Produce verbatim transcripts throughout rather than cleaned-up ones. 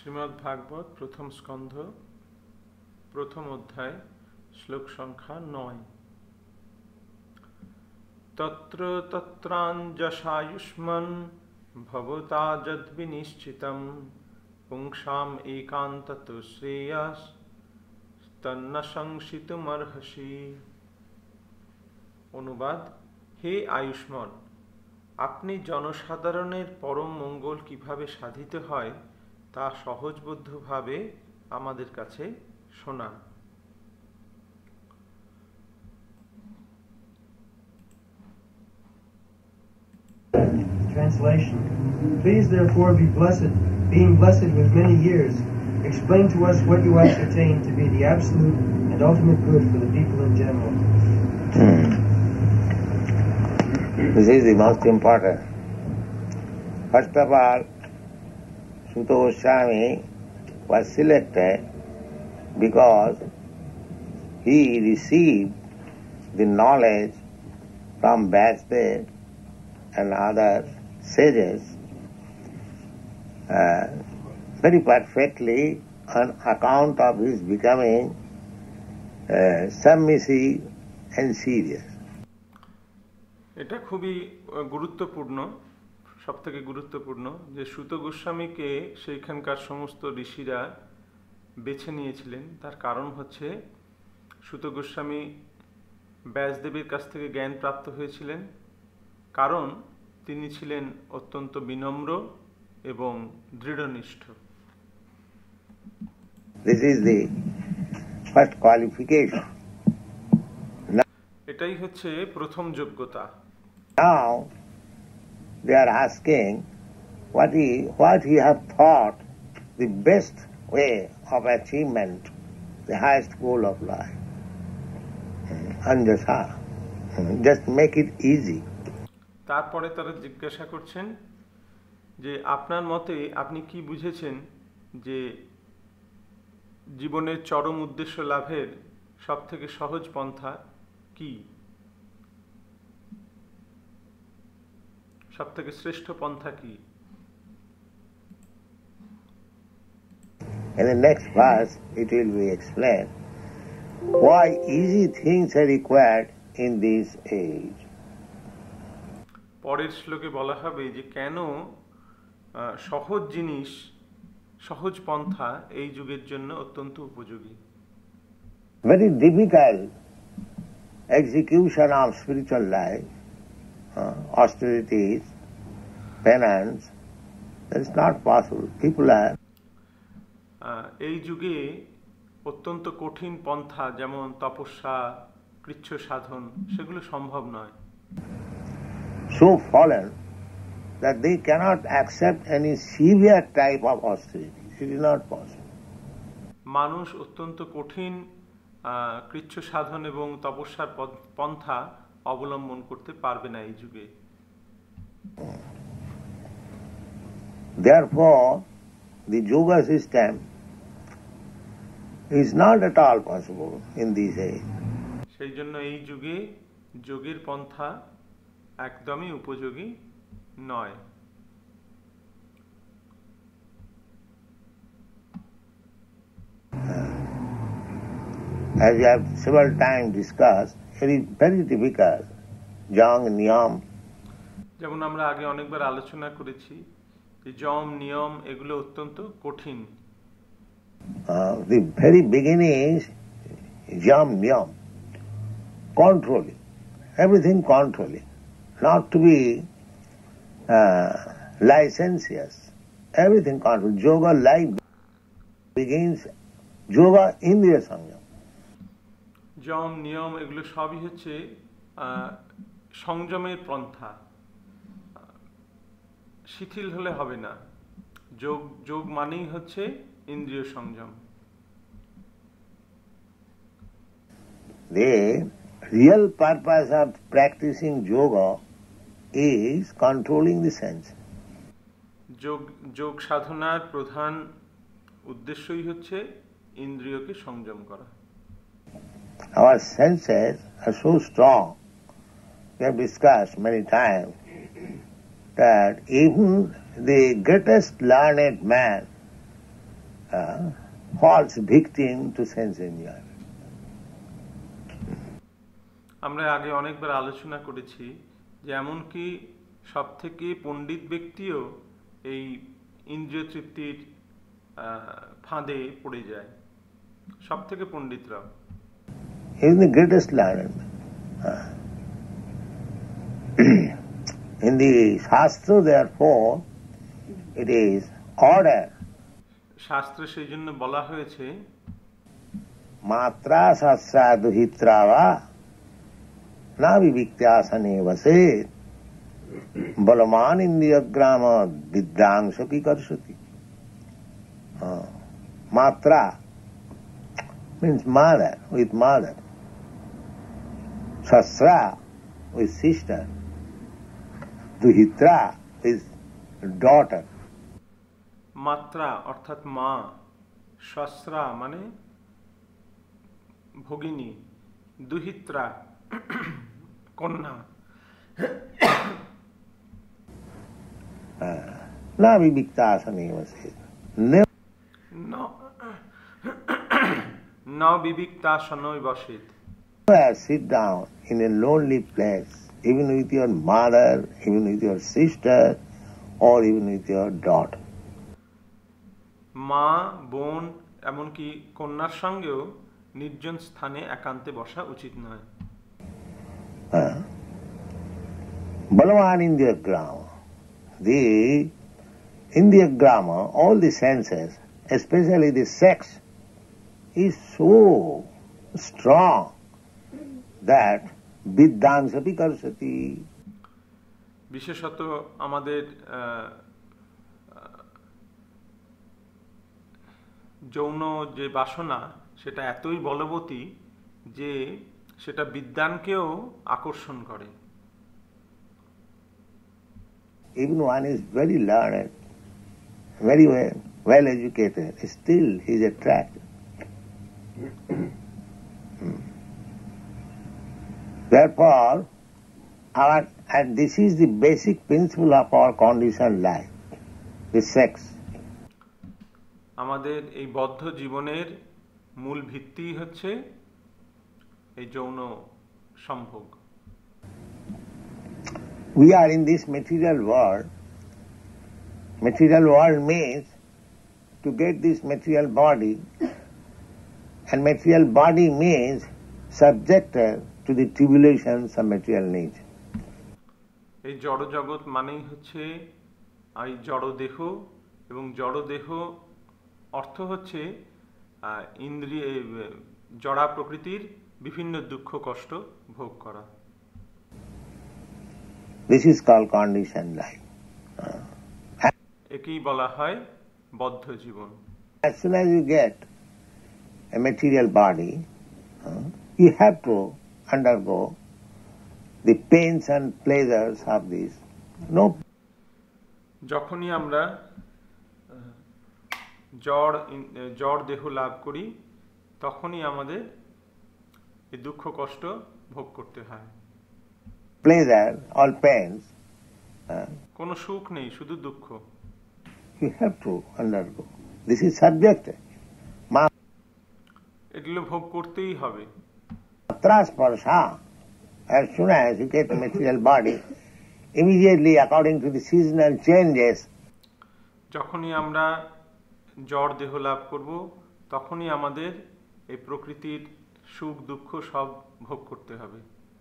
শ্রীমদ্ ভাগবত প্রথম স্কন্ধ প্রথম অধ্যায় শ্লোক সংখ্যা নয়। তত্র তত্রাঞ্জসায়ুষ্মন ভবতা যদ্বিনিশ্চিতম পুংসাম একান্তত শ্রেয়াস তন্ন সংশিতুমর্হসি। অনুবাদ: হে আয়ুষ্মান, আপনি জনসাধারণের পরম মঙ্গল কিভাবে সাধিত হয় তা সহজবোধ্যভাবে আমাদের কাছে শোনান। Translation. Please therefore be blessed, being blessed with many years, explain to us what you ascertain to be the absolute and ultimate good for the people in general. This is the most important. First of all, Suta Goswami was selected because he received the knowledge from Vyasadeva and other sages uh, very perfectly on account of his becoming uh, submissive and serious. এটা খুবই গুরুত্বপূর্ণ, সব থেকে গুরুত্বপূর্ণ যে সুত গোস্বামীকে সেইখানকার সমস্ত ঋষিরা বেছে নিয়েছিলেন। তার কারণ হচ্ছে সুত গোস্বামী ব্যাসদেবের কাছ থেকে জ্ঞান প্রাপ্ত হয়েছিলেন, কারণ তিনি ছিলেন অত্যন্ত বিনম্র এবং দৃঢ়নিষ্ঠ। This is the first qualification. এটাই হচ্ছে প্রথম যোগ্যতা। Now they are asking what he what he have thought the best way of achievement, the highest goal of life. Anjasa, just make it easy. তারপরে তারা জিজ্ঞাসা করছেন যে আপনার মতে আপনি কি বুঝেছেন যে জীবনের চরম উদ্দেশ্য লাভের সব থেকে সহজ পন্থা কি, সব থেকে শ্রেষ্ঠ পন্থা কি? In the next verse it will be explained why easy things are required in this age. পরের শ্লোকে বলা হবে যে কেন সহজ জিনিস, সহজ পন্থা এই যুগের জন্য অত্যন্ত উপযোগী। Very difficult execution of spiritual life, uh, austerities, penance, that is not possible. People are এই যুগে অত্যন্ত কঠিন পন্থা যেমন তপস্যা, কৃচ্ছ সাধন, সেগুলো সম্ভব নয়। So fallen that they cannot accept any severe type of austerity. It is not possible. মানুষ অত্যন্ত কঠিন কৃচ্ছ সাধন এবং তপস্যার পন্থা অবলম্বন করতে পারবে না এই যুগে। Therefore, the yoga system is not at all possible in this age. সেই জন্য এই যুগে যোগের পন্থা একদমই উপযোগী নয়। As we have several times discussed, it is very difficult. Jam, niyam. যেমন আমরা আগে অনেকবার আলোচনা করেছি যে যম, নিয়ম এগুলো অত্যন্ত কঠিন। Uh, the very beginning is jam, niyam, controlling, everything controlling, not to be uh, licentious, everything controlling. Yoga life begins, yoga indriya samyam. যম, নিয়ম এগুলো সবই হচ্ছে সংযমের পন্থা, শিথিল হলে হবে না। যোগ যোগ মানেই হচ্ছে ইন্দ্রিয় সংযম। The real purpose of practicing yoga is controlling the sense. যোগ যোগ সাধনার প্রধান উদ্দেশ্যই হচ্ছে ইন্দ্রিয়কে সংযম করা। Our senses are so strong, we have discussed many times, that even the greatest learned man uh, falls victim to sense enjoyment. আমরা আগে অনেকবার আলোচনা করেছি যে এমনকি সব থেকে পণ্ডিত ব্যক্তিও এই ইন্দ্রিয় তৃপ্তির ফাঁদে পড়ে যায়, সব থেকে পণ্ডিতরাও। He is the greatest learned. Uh, in the Shastra, therefore, it is order. শাস্ত্রে সেই জন্য বলা হয়েছে মাত্রা সহস্রা দুহিত্রা বা না বিবিক্ত্যাসনে বসেৎ বলমান ইন্দ্রিয়গ্রাম বিদ্যাংশ কি করসতি। মাত্রা means mother, with mother. Sasra, with sister. Duhitra is daughter. মাত্রা অর্থাৎ মা, সস্রা মানে ভগিনী, দুহিত্রা কন্যা। না বিবিক্তাসনে বসেৎ। ন বিবিক্তাসনে বসেৎ। Sit down in a lonely place, even with your mother, even with your sister, or even with your daughter. মা, বোন, এমনকি কন্যার সঙ্গেও নির্জন স্থানে একান্তে বসা উচিত নয়। Balavan Indriyagrama. The Indriyagrama, all the senses, especially the sex, is so strong that Vidyansapi karsati. বিশেষত আমাদের যৌন যে বাসনা সেটা এতই বলবতী যে সেটা বিদ্যানকেও আকর্ষণ করে। Even one is very learned, very well, well educated, still he is attracted. Therefore, our, and this is the basic principle of our conditioned life, the sex. আমাদের এই বদ্ধ জীবনের মূল ভিত্তি হচ্ছে এই যৌন সম্ভোগ। We are in this material world. Material world means to get this material body, and material body means subjected to the tribulations of material nature. এই জড় জগৎ মানেই হচ্ছে এই জড় দেহ, এবং জড় দেহ অর্থ হচ্ছে ইন্দ্রিয় জড়া প্রকৃতির বিভিন্ন দুঃখ কষ্ট ভোগ করা। This is called conditioned life. একেই বলা হয় বদ্ধ জীবন। As soon as you get a material body, you have to undergo the pains and pleasures of this. No. যখনই আমরা জড় জড় দেহ লাভ করি তখনই আমাদের এই দুঃখ কষ্ট ভোগ করতে হয়। Pleasure or pains. কোনো সুখ নেই, শুধু দুঃখ। You have to undergo. This is subjective. এগুলো ভোগ করতেই হবে। Matrasparsha. As soon as you get a material body, immediately according to the seasonal changes, যখনই আমরা জড় দেহ লাভ করব তখনই আমাদের এই প্রকৃতির সুখ দুঃখ সব ভোগ করতে হবে।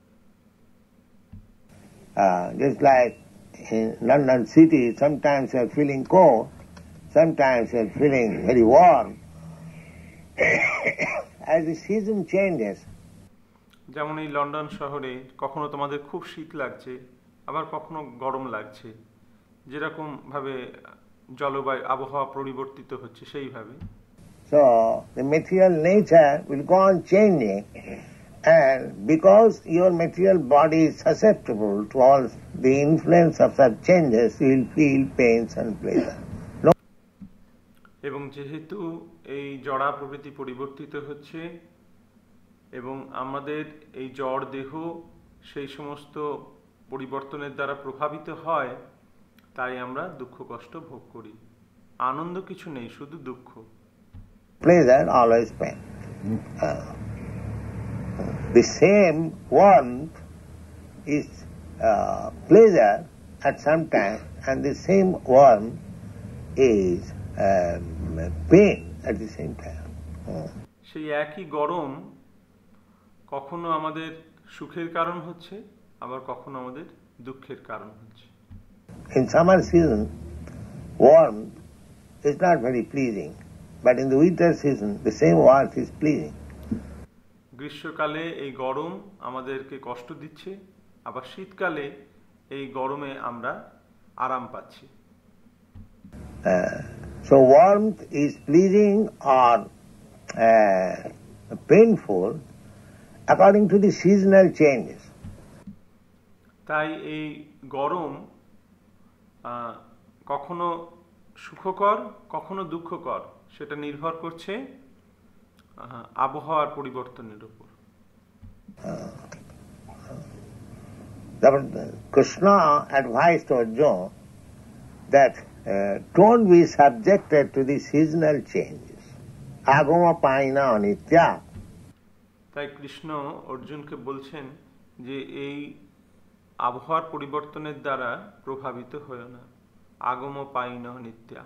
Uh, just like in London city, sometimes you are feeling cold, sometimes you are feeling very warm. As the season changes, যেমন এই লন্ডন শহরে কখনো তোমাদের খুব শীত লাগছে, আবার কখনো গরম লাগছে, যেরকম ভাবে জলবায়ু আবহাওয়া পরিবর্তিত হচ্ছে সেইভাবে। So the material nature will go on changing, and because your material body is susceptible to all the influence of such changes, you will feel pains and pleasure. No. এবং যেহেতু এই জড়া প্রকৃতি পরিবর্তিত হচ্ছে এবং আমাদের এই জড় দেহ সেই সমস্ত পরিবর্তনের দ্বারা প্রভাবিত হয়, তাই আমরা দুঃখ কষ্ট ভোগ করি। আনন্দ কিছু নেই, শুধু দুঃখ। pleasure, always pain. Uh, the same warmth is uh, pleasure at some time, and the same warmth is um, pain at the same time. Uh. সেই একই গরম কখনো আমাদের সুখের কারণ হচ্ছে, আবার কখনো আমাদের দুঃখের কারণ হচ্ছে। In summer season, warmth is not very pleasing, but in the winter season, the same warmth is pleasing. গ্রীষ্মকালে এই গরম আমাদেরকে কষ্ট দিচ্ছে, আবার শীতকালে এই গরমে আমরা আরাম পাচ্ছি। Uh, so warmth is pleasing or uh, painful according to the seasonal changes. তাই এই গরম কখনো সুখকর কখনো দুঃখকর, সেটা নির্ভর করছে আবহাওয়ার পরিবর্তনের উপর। Krishna advised Arjuna that uh, don't be subjected to the seasonal changes. Agama paina anitya. তাই কৃষ্ণ অর্জুনকে বলছেন যে এই আবহাওয়ার পরিবর্তনের দ্বারা প্রভাবিত হয় না। আগম পাইনা নিত্যা।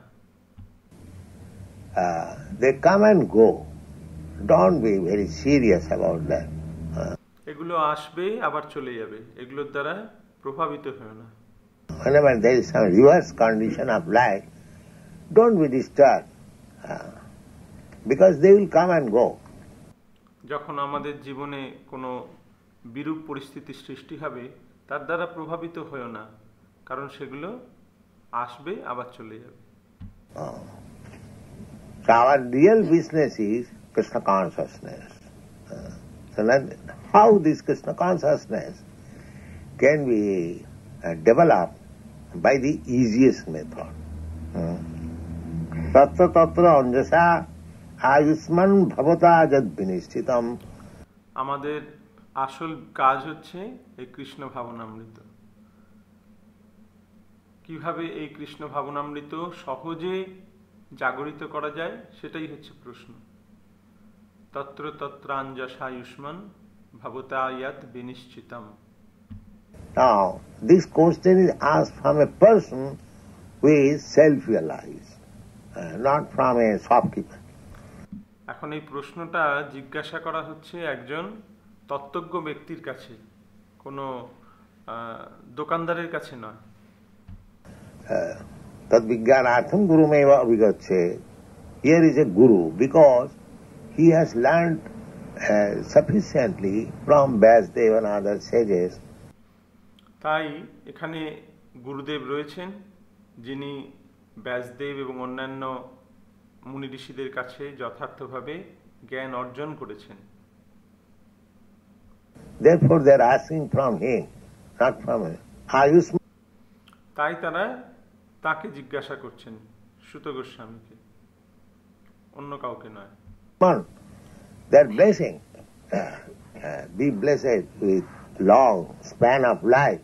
They come and go. Don't be very serious about that. এগুলো আসবে আবার চলে যাবে, এগুলোর দ্বারা প্রভাবিত হয় না। Whenever there is some reverse condition of life, don't be disturbed, uh, because they will come and go. যখন আমাদের জীবনে কোনো বিরূপ পরিস্থিতি সৃষ্টি হবে, তার দ্বারা প্রভাবিত হয় না, কারণ সেগুলো আসবে আবার চলে যাবে। Oh. So our real business is Krishna consciousness. Uh, so how this Krishna consciousness can be uh, developed by the easiest method. Tatra tatra anjasa ayusman bhavata jad vinishchitam. আমাদের আসল কাজ হচ্ছে এই কৃষ্ণ ভাবনামৃত। কিভাবে এই কৃষ্ণ ভাবনামৃত সহজে জাগরিত করা যায়, সেটাই হচ্ছে প্রশ্ন। তত্র তত্রাঞ্জসায়ুষ্মান ভবতায়াত বিনিশ্চিতম। Now, this question is asked from a person who is self-realized, uh, not from a shopkeeper. এখন এই প্রশ্নটা জিজ্ঞাসা করা হচ্ছে একজন তত্ত্বজ্ঞ ব্যক্তির কাছে, কোনো দোকানদারের কাছে নয়। Tad vijnanartham gurumeva abhigache. Here is a guru because he has learned uh, sufficiently from Vyasdeva and other sages. তাই এখানে গুরুদেব রয়েছেন, যিনি ব্যাসদেব এবং অন্যান্য মুনি ঋষিদের কাছে যথার্থভাবে জ্ঞান অর্জন করেছেন। Therefore they are asking from him, not from him. Ayushman. তাই তারা তাকে জিজ্ঞাসা করছেন, সুত গোস্বামীকে, অন্য কাউকে নয়। They are blessing, uh, uh, be blessed with long span of life.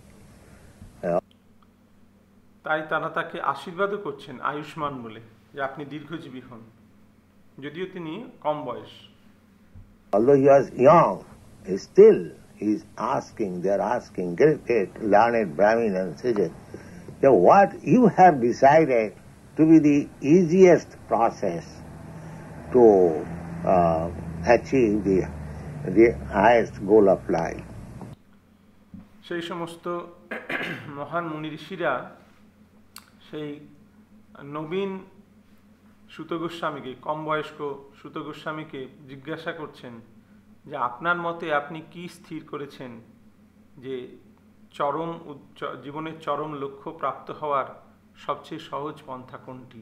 তাই তারা তাকে আশীর্বাদও করছেন আয়ুষ্মান বলে, যে আপনি দীর্ঘজীবী হন, যদিও তিনি কম বয়স। Although he was young, still he is asking, they are asking, great, great learned Brahmin and sages, that what you have decided to be the easiest process to uh, achieve the, the highest goal of life. সেই সমস্ত মহান মুনি ঋষিরা সেই নবীন সুত গোস্বামীকে, কম বয়স্ক সুত গোস্বামীকে জিজ্ঞাসা করছেন যে আপনার মতে আপনি কি স্থির করেছেন যে চরম জীবনের চরম লক্ষ্য প্রাপ্ত হওয়ার সবচেয়ে সহজ পন্থা কোনটি?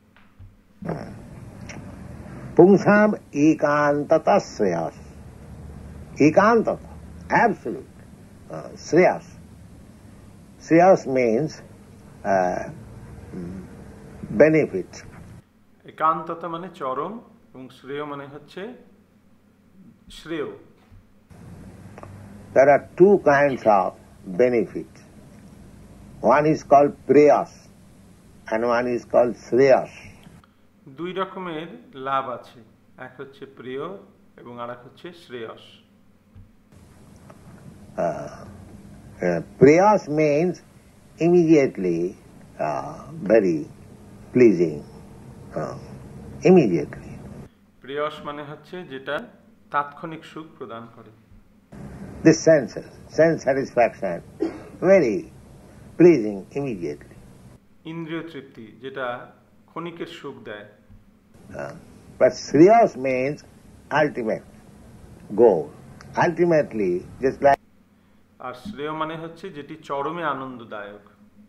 পুংসাম একান্ততা Shreyas. একান্ততা, absolute uh, Shreyas. Shreyas means uh, benefit. একান্ততা মানে চরম এবং শ্রেয় মানে হচ্ছে শ্রেয়। There are two kinds of benefit. One is called preyas and one is called shreyas. দুই রকমের লাভ আছে, এক হচ্ছে প্রিয় এবং আরেক হচ্ছে Shreyas. Uh, uh, prayas means immediately uh, very pleasing. Uh, immediately. প্রিয়স মানে হচ্ছে যেটা তাৎক্ষণিক সুখ প্রদান করে। The senses, sense satisfaction, very pleasing immediately. ইন্দ্রিয় তৃপ্তি যেটা ক্ষণিকের সুখ দেয়। Uh, but Shreyas means ultimate goal. Ultimately, just like আর শ্রেয় মানে হচ্ছে যেটি চরমে আনন্দদায়ক।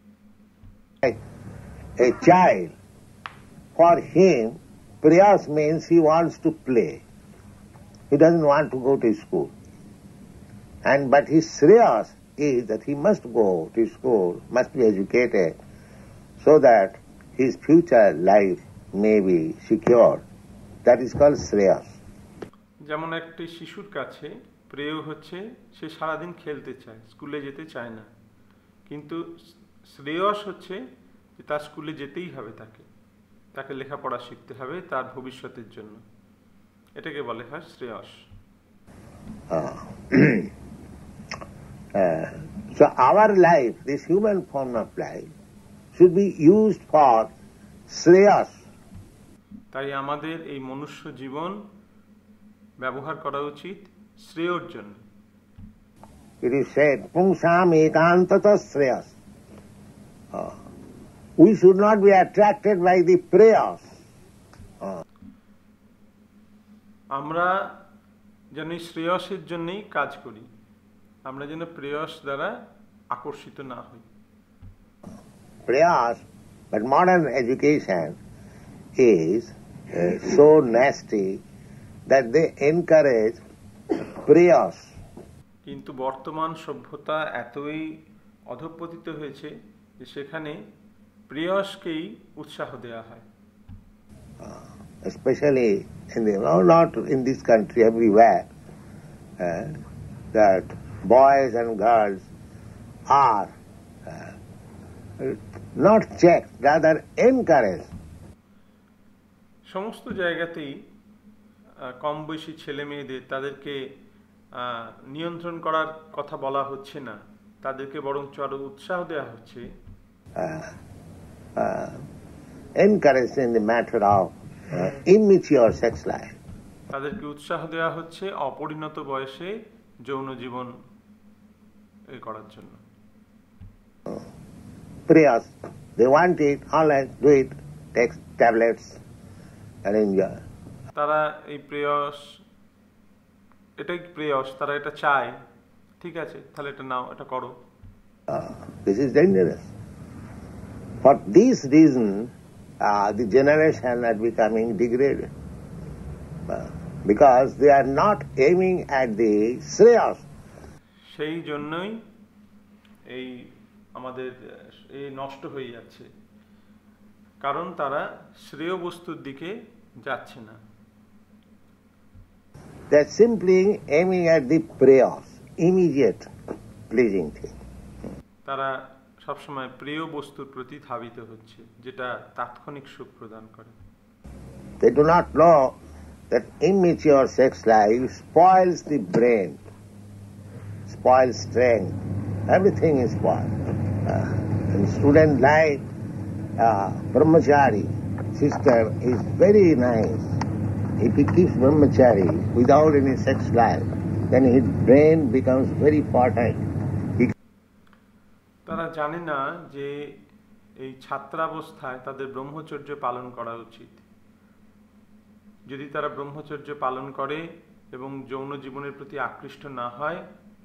a child, for him, Prayas means he wants to play. He doesn't want to go to school. And but his Shreyas is that he must go to school, must be educated, so that his future life may be secured. That is called Shreyas. যেমন একটি শিশুর কাছে প্রেয় হচ্ছে সে সারাদিন খেলতে চায়, স্কুলে যেতে চায় না, কিন্তু শ্রেয়স হচ্ছে যে তার স্কুলে যেতেই হবে, তাকে তাকে লেখাপড়া শিখতে হবে তার ভবিষ্যতের জন্য। এটাকে বলে হয় Shreyas. Uh, uh, so our life, this human form of life, should be used for Shreyas. তাই আমাদের এই মনুষ্য জীবন ব্যবহার করা উচিত শ্রেয়র জন্য। It is said, Pungsam ekantata Shreyas. Uh, we should not be attracted by the prayers. Uh, আমরা যেন এই শ্রেয়সের জন্যই কাজ করি, আমরা যেন প্রেয়স দ্বারা আকর্ষিত না হই। prayers, but modern education is uh, so nasty that they encourage prayers. কিন্তু বর্তমান সভ্যতা এতই অধঃপতিত হয়েছে যে সেখানে প্রেয়সকেই উৎসাহ দেওয়া হয়। Uh, especially in the, no, not in this country, everywhere, uh, that boys and girls are uh, not checked, rather encouraged. সমস্ত জায়গাতেই কম বয়সী ছেলে মেয়েদের তাদেরকে নিয়ন্ত্রণ করার কথা বলা হচ্ছে না, তাদেরকে বরং আরো উৎসাহ দেওয়া হচ্ছে। Uh, uh, encouraged in the matter of uh, immature sex life. তাদেরকে উৎসাহ দেওয়া হচ্ছে অপরিণত বয়সে যৌন জীবন এ করার জন্য। Prayers, they want it, always do it, take tablets and enjoy. তারা এই প্রেয়স, এটাই প্রেয়স, তারা এটা চায়, ঠিক আছে তাহলে এটা নাও, এটা করো। Uh, this is dangerous. For this reason, uh, the generation are becoming degraded. Uh, because they are not aiming at the Shreyas. সেই জন্যই এই আমাদের এই নষ্ট হয়ে যাচ্ছে, কারণ তারা শ্রেয় বস্তুর দিকে যাচ্ছে না। They are simply aiming at the prayers, immediate pleasing thing. তারা সবসময় প্রিয় বস্তুর প্রতি ধাবিত হচ্ছে, যেটা তাৎক্ষণিক সুখ প্রদান করে। They do not know that immature sex life spoils the brain, spoils strength, everything is spoiled. Uh, in student life, uh, brahmachari system is very nice. If he keeps brahmachari without any sex life, then his brain becomes very fertile. তারা জানে না যে এই ছাত্রাবস্থায় তাদের ব্রহ্মচর্য পালন করা উচিত। যদি তারা ব্রহ্মচর্য পালন করে এবং যৌন জীবনের প্রতি আকৃষ্ট না হয়,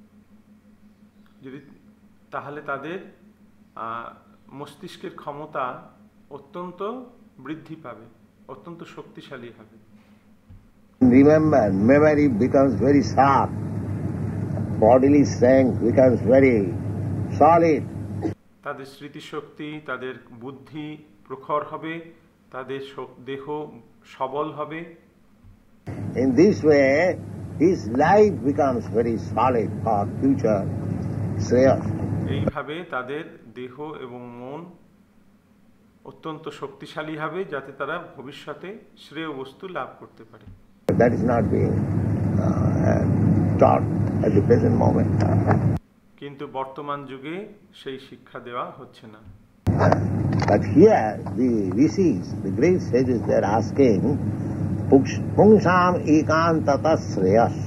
যদি তাহলে তাদের মস্তিষ্কের ক্ষমতা অত্যন্ত বৃদ্ধি পাবে, অত্যন্ত শক্তিশালী হবে। Remember, memory becomes very sharp, bodily strength becomes very solid. তাদের স্মৃতিশক্তি, তাদের বুদ্ধি প্রখর হবে, তাদের দেহ সবল হবে। In this way, his life becomes very solid for future Shreyas. এইভাবে তাদের দেহ এবং মন অত্যন্ত শক্তিশালী হবে, যাতে তারা ভবিষ্যতে শ্রেয় বস্তু লাভ করতে পারে। that is not being uh, taught at the present moment. কিন্তু বর্তমান যুগে সেই শিক্ষা দেওয়া হচ্ছে না। But here the rishis, the great sages, they are asking, Pungsam ekantata shreyas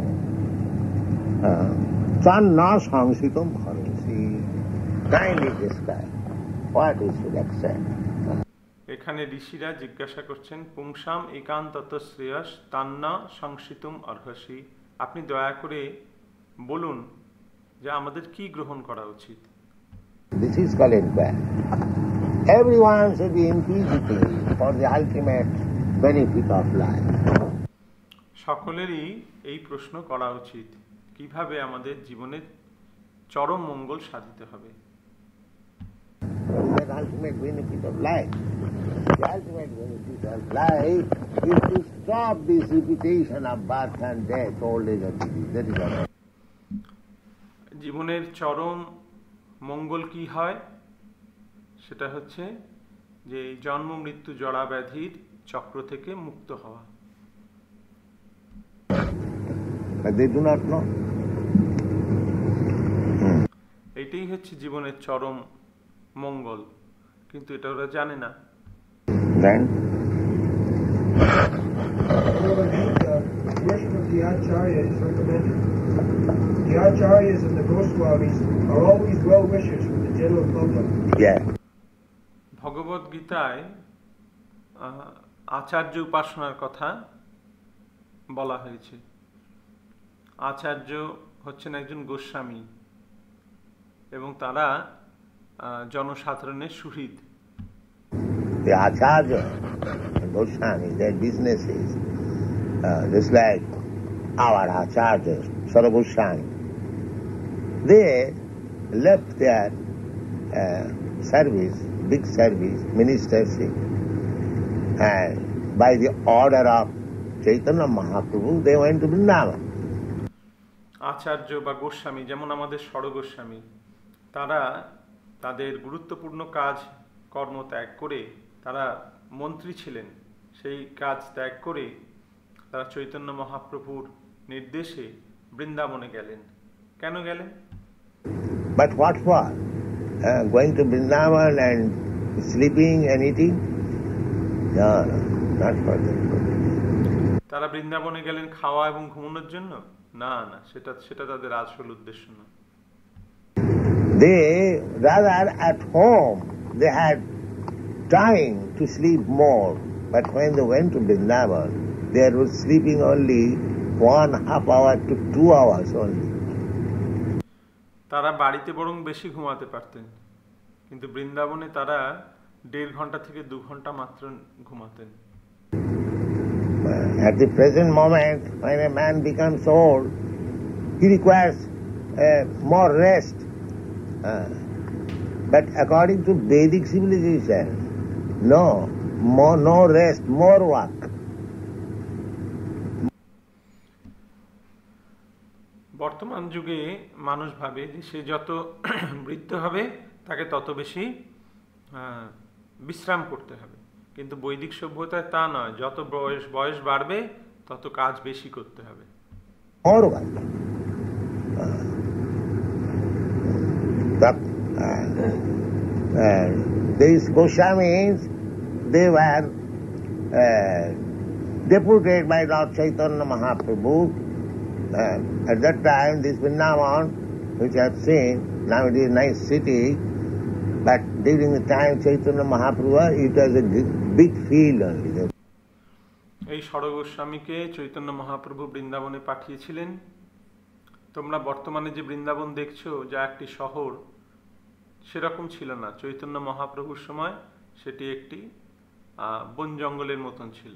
channa samsitam bharansi. Kindly describe what we should accept. এখানে ঋষিরা জিজ্ঞাসা করছেন, পুংসাম একান্তত শ্রেয়স তান্না সংসিতুম অর্হসি। আপনি দয়া করে বলুন যে আমাদের কি গ্রহণ করা উচিত। This is called inquiry. Everyone should be inquisitive for the ultimate benefit of life. সকলেরই এই প্রশ্ন করা উচিত, কিভাবে আমাদের জীবনের চরম মঙ্গল সাধিত হবে। The ultimate benefit of life. The ultimate benefit of life is to stop this repetition of birth and death, old age and disease. That is all. জীবনের চরম মঙ্গল কি হয়? সেটা হচ্ছে যে জন্ম মৃত্যু জরা ব্যাধির চক্র থেকে মুক্ত হওয়া। But they do not know. এটাই হচ্ছে জীবনের চরম মঙ্গল, কিন্তু এটা ওরা জানে না। Then worship of the Acharya is recommended. The Acharyas and the Goswamis are always well wishers for the general public. yeah. ভগবদ গীতায় আচার্য উপাসনার কথা বলা হয়েছে। আচার্য হচ্ছেন একজন গোস্বামী এবং তারা জনসাধারণের সুহৃদ। The Acharya and Goswami, their business is uh, just like our Acharyas, Sara Goswami. They left their uh, service, big service, ministership, and by the order of Chaitanya Mahaprabhu, they went to Vrindavan. আচার্য বা গোস্বামী যেমন আমাদের সর গোস্বামী, তারা তাদের গুরুত্বপূর্ণ কাজ কর্ম ত্যাগ করে, তারা মন্ত্রী ছিলেন, সেই কাজ ত্যাগ করে তারা চৈতন্য মহাপ্রভুর নির্দেশে বৃন্দাবনে গেলেন। কেন গেলেন? But what for? Uh, going to Vrindavan and sleeping and eating? No, no, not for that. তারা বৃন্দাবনে গেলেন খাওয়া এবং ঘুমানোর জন্য? না না, সেটা সেটা তাদের আসল উদ্দেশ্য না। They, rather at home, they had time to sleep more. But when they went to Vrindavan, they were sleeping only one half hour to two hours only. তারা বাড়িতে বরং বেশি ঘুমাতে পারতেন, কিন্তু বৃন্দাবনে তারা দেড় ঘন্টা থেকে দু ঘন্টা মাত্র ঘুমাতেন। At the present moment, when a man becomes old, he requires uh, more rest. Uh, but according to Vedic civilization, no, more, no rest, more work. বর্তমান যুগে মানুষ ভাবে যে সে যত বৃদ্ধ হবে তাকে তত বেশি বিশ্রাম করতে হবে, কিন্তু বৈদিক সভ্যতায় তা নয়, যত বয়স বয়স বাড়বে তত কাজ বেশি করতে হবে। More work. Uh, but, uh, uh, these Goswamis, they were uh, deputed by Lord Chaitanya Mahaprabhu. Uh, at that time, this Vrindavan, which I have seen, now it is a nice city, but during the time Chaitanya Mahaprabhu, it was a big field only. এই সর গোস্বামীকে চৈতন্য মহাপ্রভু বৃন্দাবনে পাঠিয়েছিলেন। তোমরা বর্তমানে যে বৃন্দাবন দেখছো, যা একটি শহর, সেরকম ছিল না। চৈতন্য মহাপ্রভুর সময় সেটি একটি বন জঙ্গলের মতন ছিল।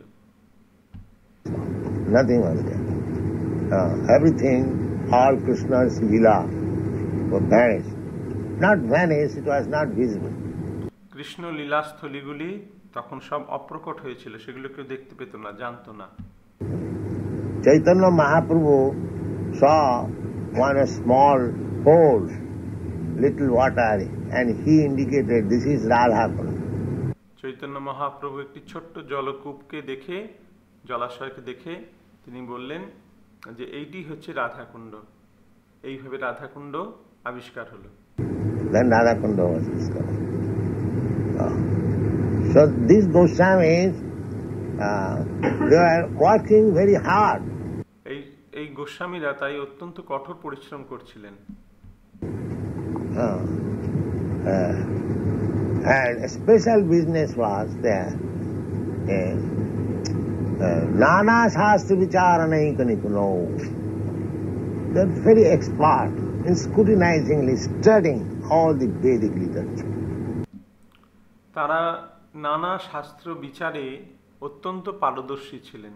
Nothing was there. Uh, everything, all Krishna's lila, was vanished. Not vanished, it was not visible. Krishna লীলাস্থলীগুলি তখন সব অপ্রকট হয়েছিল, সেগুলো কেউ দেখতে পেত না, জানতো না। Chaitanya Mahaprabhu saw one small hole, little water, and he indicated this is Radha Kund. Chaitanya Mahaprabhu একটি ছোট্ট জলকূপকে দেখে, জলাশয়কে দেখে তিনি বললেন যে এইটি হচ্ছে রাধাকুণ্ড, এইভাবে রাধাকুণ্ড আবিষ্কার হলো। Then Radhakunda was discovered. Uh, so these Goswamis, uh, they were working very hard. এই এই গোস্বামীরা তাই অত্যন্ত কঠোর পরিশ্রম করছিলেন। Uh, uh, and a special business was there. Uh, uh, Nana Shastra Vicharanayika Nipuno. They're very expert in scrutinizingly studying all the Vedic literature. তারা নানা শাস্ত্র বিচারে অত্যন্ত পারদর্শী ছিলেন।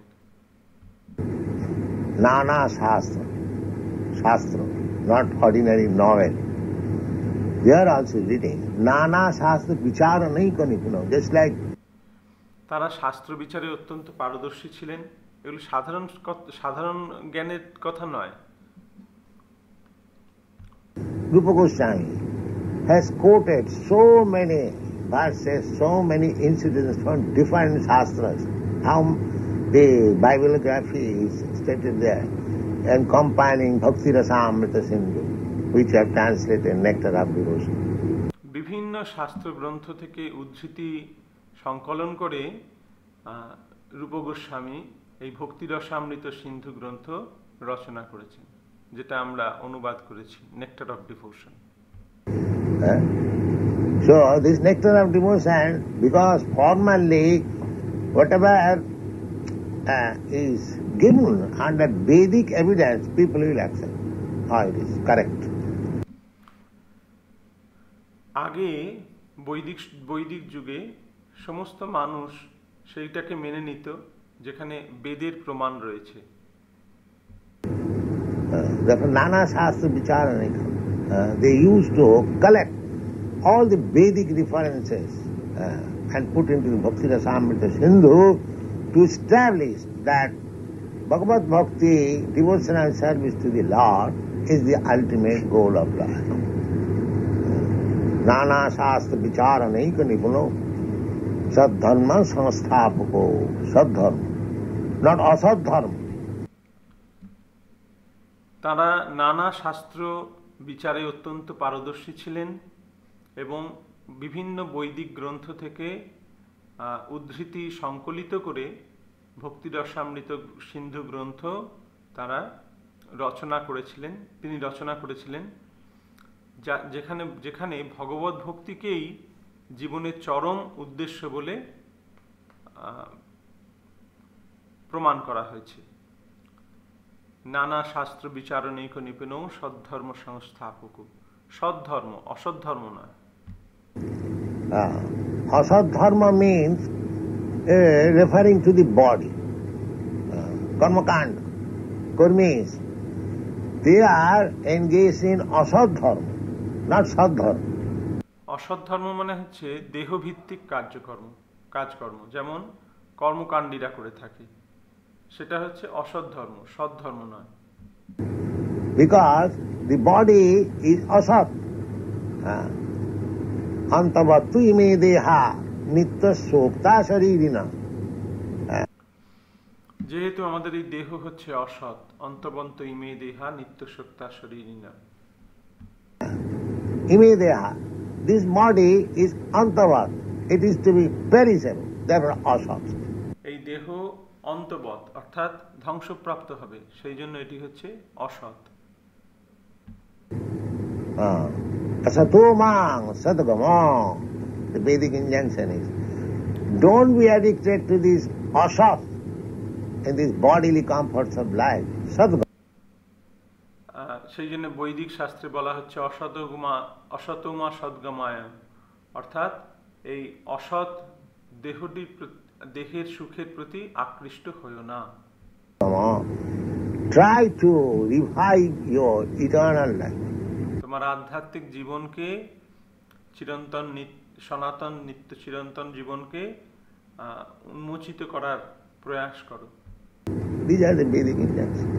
Nana Shastra, Shastra, not ordinary novel. They are also reading Nana Shastra Vicharanayika Nipuno, just like তারা শাস্ত্র বিচারে অত্যন্ত পারদর্শী ছিলেন। এগুলো সাধারণ সাধারণ জ্ঞানের কথা নয়। Rupa Goswami has quoted so many verses, so many incidents from different shastras. How the bibliography is stated there, and compiling Bhakti Rasamrita Sindhu, which I have translated Nectar of Devotion. বিভিন্ন শাস্ত্র গ্রন্থ থেকে উদ্ধৃতি সংকলন করে রূপ গোস্বামী এই ভক্তি রসামৃত সিন্ধু গ্রন্থ রচনা করেছেন, যেটা আমরা অনুবাদ করেছি nectar of devotion. So this nectar of devotion, because formally whatever uh, is given under Vedic evidence, people will accept. How it is correct. আগে বৈদিক বৈদিক যুগে সমস্ত মানুষ সেইটাকে মেনে নিত যেখানে বেদের প্রমাণ রয়েছে। Therefore, Nana Shastra Vicharanika, uh, they used to collect all the Vedic references uh, and put into the Bhakti Rasamrita Sindhu to establish that Bhagavad Bhakti, devotional service to the Lord, is the ultimate goal of life. Nana Shastra Vicharanika Nipuno Sadharma Samsthapako, Sadharma, not Asadharma. তারা নানা শাস্ত্র বিচারে অত্যন্ত পারদর্শী ছিলেন এবং বিভিন্ন বৈদিক গ্রন্থ থেকে উদ্ধৃতি সংকলিত করে ভক্তি রসামৃত সিন্ধু গ্রন্থ তারা রচনা করেছিলেন তিনি রচনা করেছিলেন যা যেখানে যেখানে ভগবত ভক্তিকেই জীবনের চরম উদ্দেশ্য বলে প্রমাণ করা হয়েছে। নানা শাস্ত্র বিচারণৈক নিপুণ সদ্ধর্ম সংস্থাপক, সদ্ধর্ম অসদ্ধর্ম নয়। অসদ্ধর্ম means uh, referring to the body. uh, karmakanda, karmis, they are engaged in অসদ্ধর্ম, not সদ্ধর্ম। অসদ্ধর্ম মানে হচ্ছে দেহভিত্তিক কার্যকর্ম কাজকর্ম, যেমন কর্মকাণ্ডীরা করে থাকে, সেটা হচ্ছে অসদ্ধর্ম, সদ্ধর্ম নয়। Because the body is asat. Antavattu ime deha nitya sokta sharirina. যেহেতু আমাদের এই দেহ হচ্ছে অসৎ, অন্তবন্ত ইমে দেহা নিত্য সত্তা শরীরিনা। Ime deha, this body is antavat. It is to be perishable. Therefore asat. এই দেহ অন্তবৎ অর্থাৎ ধ্বংসপ্রাপ্ত হবে, সেই জন্য এটি হচ্ছে অসৎ। Asato mang sadgama. The Vedic injunction is, don't be addicted to this asat in these bodily comforts of life. Sadgama. সেই জন্য বৈদিক শাস্ত্রে বলা হচ্ছে অসতগমা অসতমা সদ্গমায়, অর্থাৎ এই অসৎ দেহটির দেহের সুখের প্রতি আকৃষ্ট হইও না। Try to revive your eternal life. তোমার আধ্যাত্মিক জীবনকে চিরন্তন সনাতন নিত্য চিরন্তন জীবনকে উন্মোচিত করার প্রয়াস করো। These are the Vedic injunctions.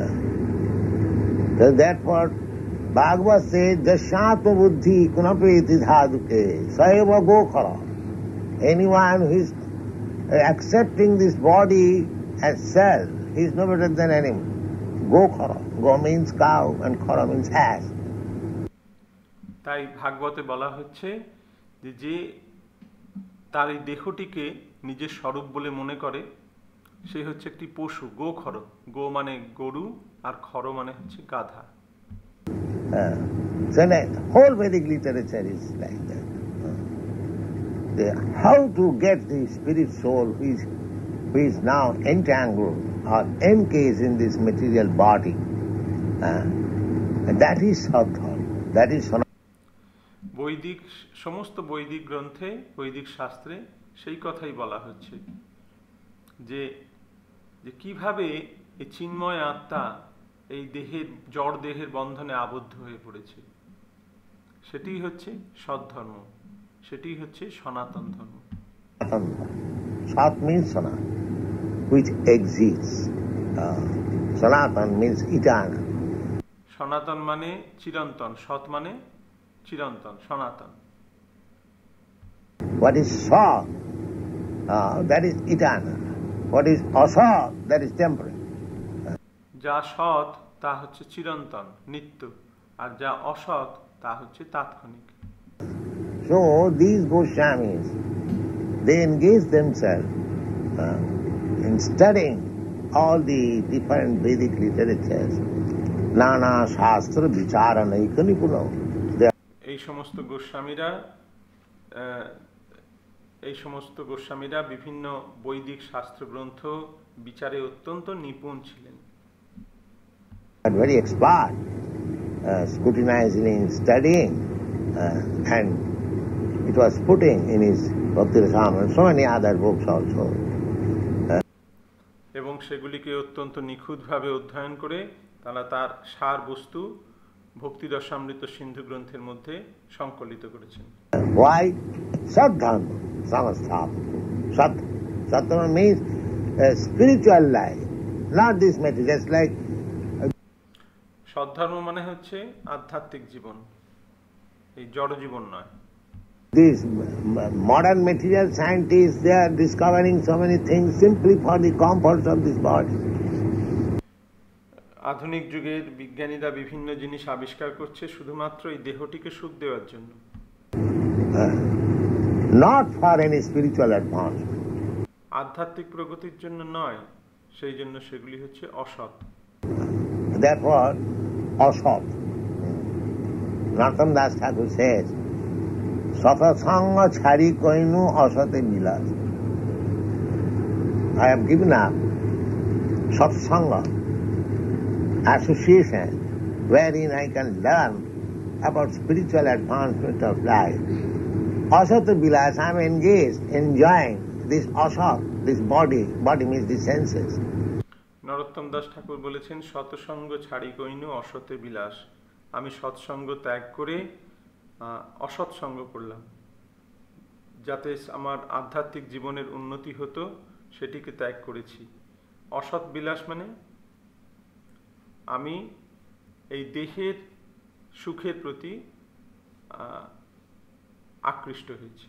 So therefore, Bhagavad says, Jashatma buddhi kunapeti dhaduke saeva gokhara. Anyone who is accepting this body as self he is no better than animal. Go khara. Go means cow and khara means ass. তাই ভাগবতে বলা হচ্ছে যে যে তার এই দেহটিকে নিজের স্বরূপ বলে মনে করে সে হচ্ছে একটি পশু, গো খর। গো মানে গরু আর খর মানে হচ্ছে গাধা। Uh, so like, whole Vedic literature is like that. Uh, the, how to get the spirit soul who is, who is now entangled or encased in this material body, uh, that is sadhana, that is sanatana. বৈদিক সমস্ত বৈদিক গ্রন্থে, বৈদিক শাস্ত্রে সেই কথাই বলা হচ্ছে যে যে কিভাবে এই চিন্ময় আত্মা এই দেহের জড় দেহের বন্ধনে আবদ্ধ হয়ে পড়েছে, সেটি হচ্ছে সৎধর্ম, সেটি হচ্ছে সনাতন ধর্ম। Sat means Sanatan, which exists. Uh, Sanatan means eternal. সনাতন মানে চিরন্তন, সৎ মানে চিরন্তন, সনাতন। What is Sat? Uh, that is eternal. What is Asat? That is temporary. যা সৎ তা হচ্ছে চিরন্তন, নিত্য, আর যা অসৎ তা হচ্ছে তাৎক্ষণিক। So these Goswamis, they engage themselves uh, in studying all the different Vedic literatures, Nana Shastra Vichara Naikanipuno. এই সমস্ত গোস্বামীরা এই সমস্ত গোস্বামীরা বিভিন্ন বৈদিক শাস্ত্র গ্রন্থ বিচারে অত্যন্ত নিপুণ ছিলেন। Very expert, uh, scrutinizing, studying, uh, and it was putting in his Bhakti Rasamrita and so many other books also. এবং সেগুলিকে অত্যন্ত নিখুঁতভাবে অধ্যয়ন করে তারা তার সার বস্তু ভক্তি রসামৃত সিন্ধু গ্রন্থের মধ্যে সংকলিত করেছেন। Why? Sadhana, samastha. Sat, Sadhana means a spiritual life, not this material. Just like সদ্ধর্ম মানে হচ্ছে আধ্যাত্মিক জীবন, এই জড় জীবন নয়। These modern material scientists, they are discovering so many things simply for the comfort of this body. আধুনিক যুগের বিজ্ঞানীরা বিভিন্ন জিনিস আবিষ্কার করছে শুধুমাত্র এই দেহটিকে সুখ দেওয়ার জন্য, not for any spiritual advancement. আধ্যাত্মিক প্রগতির জন্য নয়, সেই জন্য সেগুলি হচ্ছে অসৎ। Therefore, asat. Narottam Das Thakur says, Satasanga chhari koinu asate milas. I have given up satsanga, association, wherein I can learn about spiritual advancement of life. Asata bilas, I am engaged, enjoying this asat, this body. Body means the senses. নরোত্তম দাস ঠাকুর বলেছেন, সৎসঙ্গ ছাড়ি কইনু অসতে বিলাস। আমি সৎসঙ্গ ত্যাগ করে অসৎসঙ্গ করলাম, যাতে আমার আধ্যাত্মিক জীবনের উন্নতি হতো সেটিকে ত্যাগ করেছি। অসৎ বিলাস মানে আমি এই দেহের সুখের প্রতি আকৃষ্ট হয়েছি।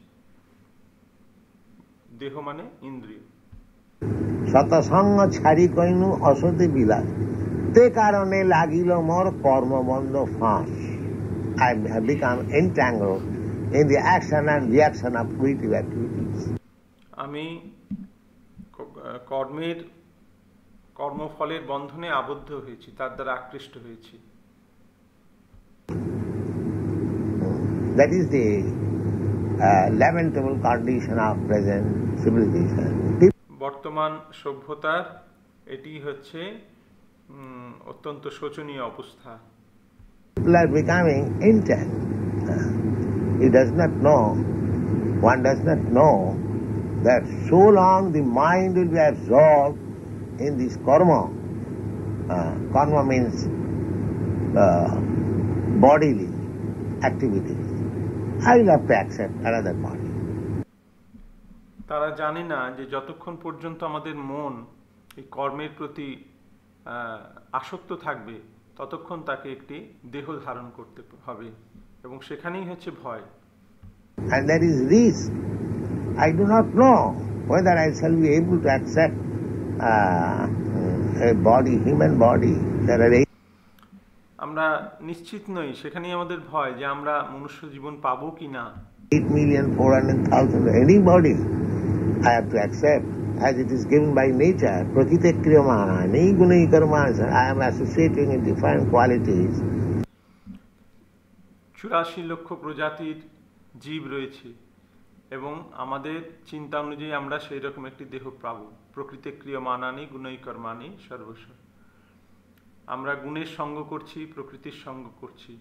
দেহ মানে ইন্দ্রিয়। সতসঙ্গ ছাড়ি কইনু অসতে বিলাস, তে কারণে লাগিল মোর কর্মবন্ধ ফাঁস। I have become entangled in the action and reaction of creative activities. আমি কর্মের কর্মফলের বন্ধনে আবদ্ধ হয়েছি, তার দ্বারা আকৃষ্ট হয়েছি। That is the uh, lamentable condition of present civilization. বর্তমান সভ্যতার এটি হচ্ছে অত্যন্ত শোচনীয় অবস্থা। People are becoming entangled. He does not know, one does not know that so long the mind will be absorbed in this karma. Uh, karma means uh, bodily activities. I will have to accept another body. তারা জানে না যে যতক্ষণ পর্যন্ত আমাদের মন এই কর্মের প্রতি আসক্ত থাকবে ততক্ষণ তাকে একটি দেহ ধারণ করতে হবে, এবং সেখানেই হচ্ছে ভয়। And there is risk. I do not know whether I shall be able to accept uh, a body, human body. There are eight. আমরা নিশ্চিত নই, সেখানেই আমাদের ভয় যে আমরা মনুষ্য জীবন পাবো কি না। eight million four hundred thousand, any body I have to accept as it is given by nature. Prakriti kriyamani gunai karmani. I am associating in different qualities. চুরাশি লক্ষ প্রজাতির জীব রয়েছে এবং আমাদের চিন্তা অনুযায়ী আমরা সেই রকম একটি দেহ পাবো। প্রকৃতি ক্রিয়মানানি গুণই কর্মাণি সর্বস্ব। আমরা গুণের সঙ্গ করছি, প্রকৃতির সঙ্গ করছি।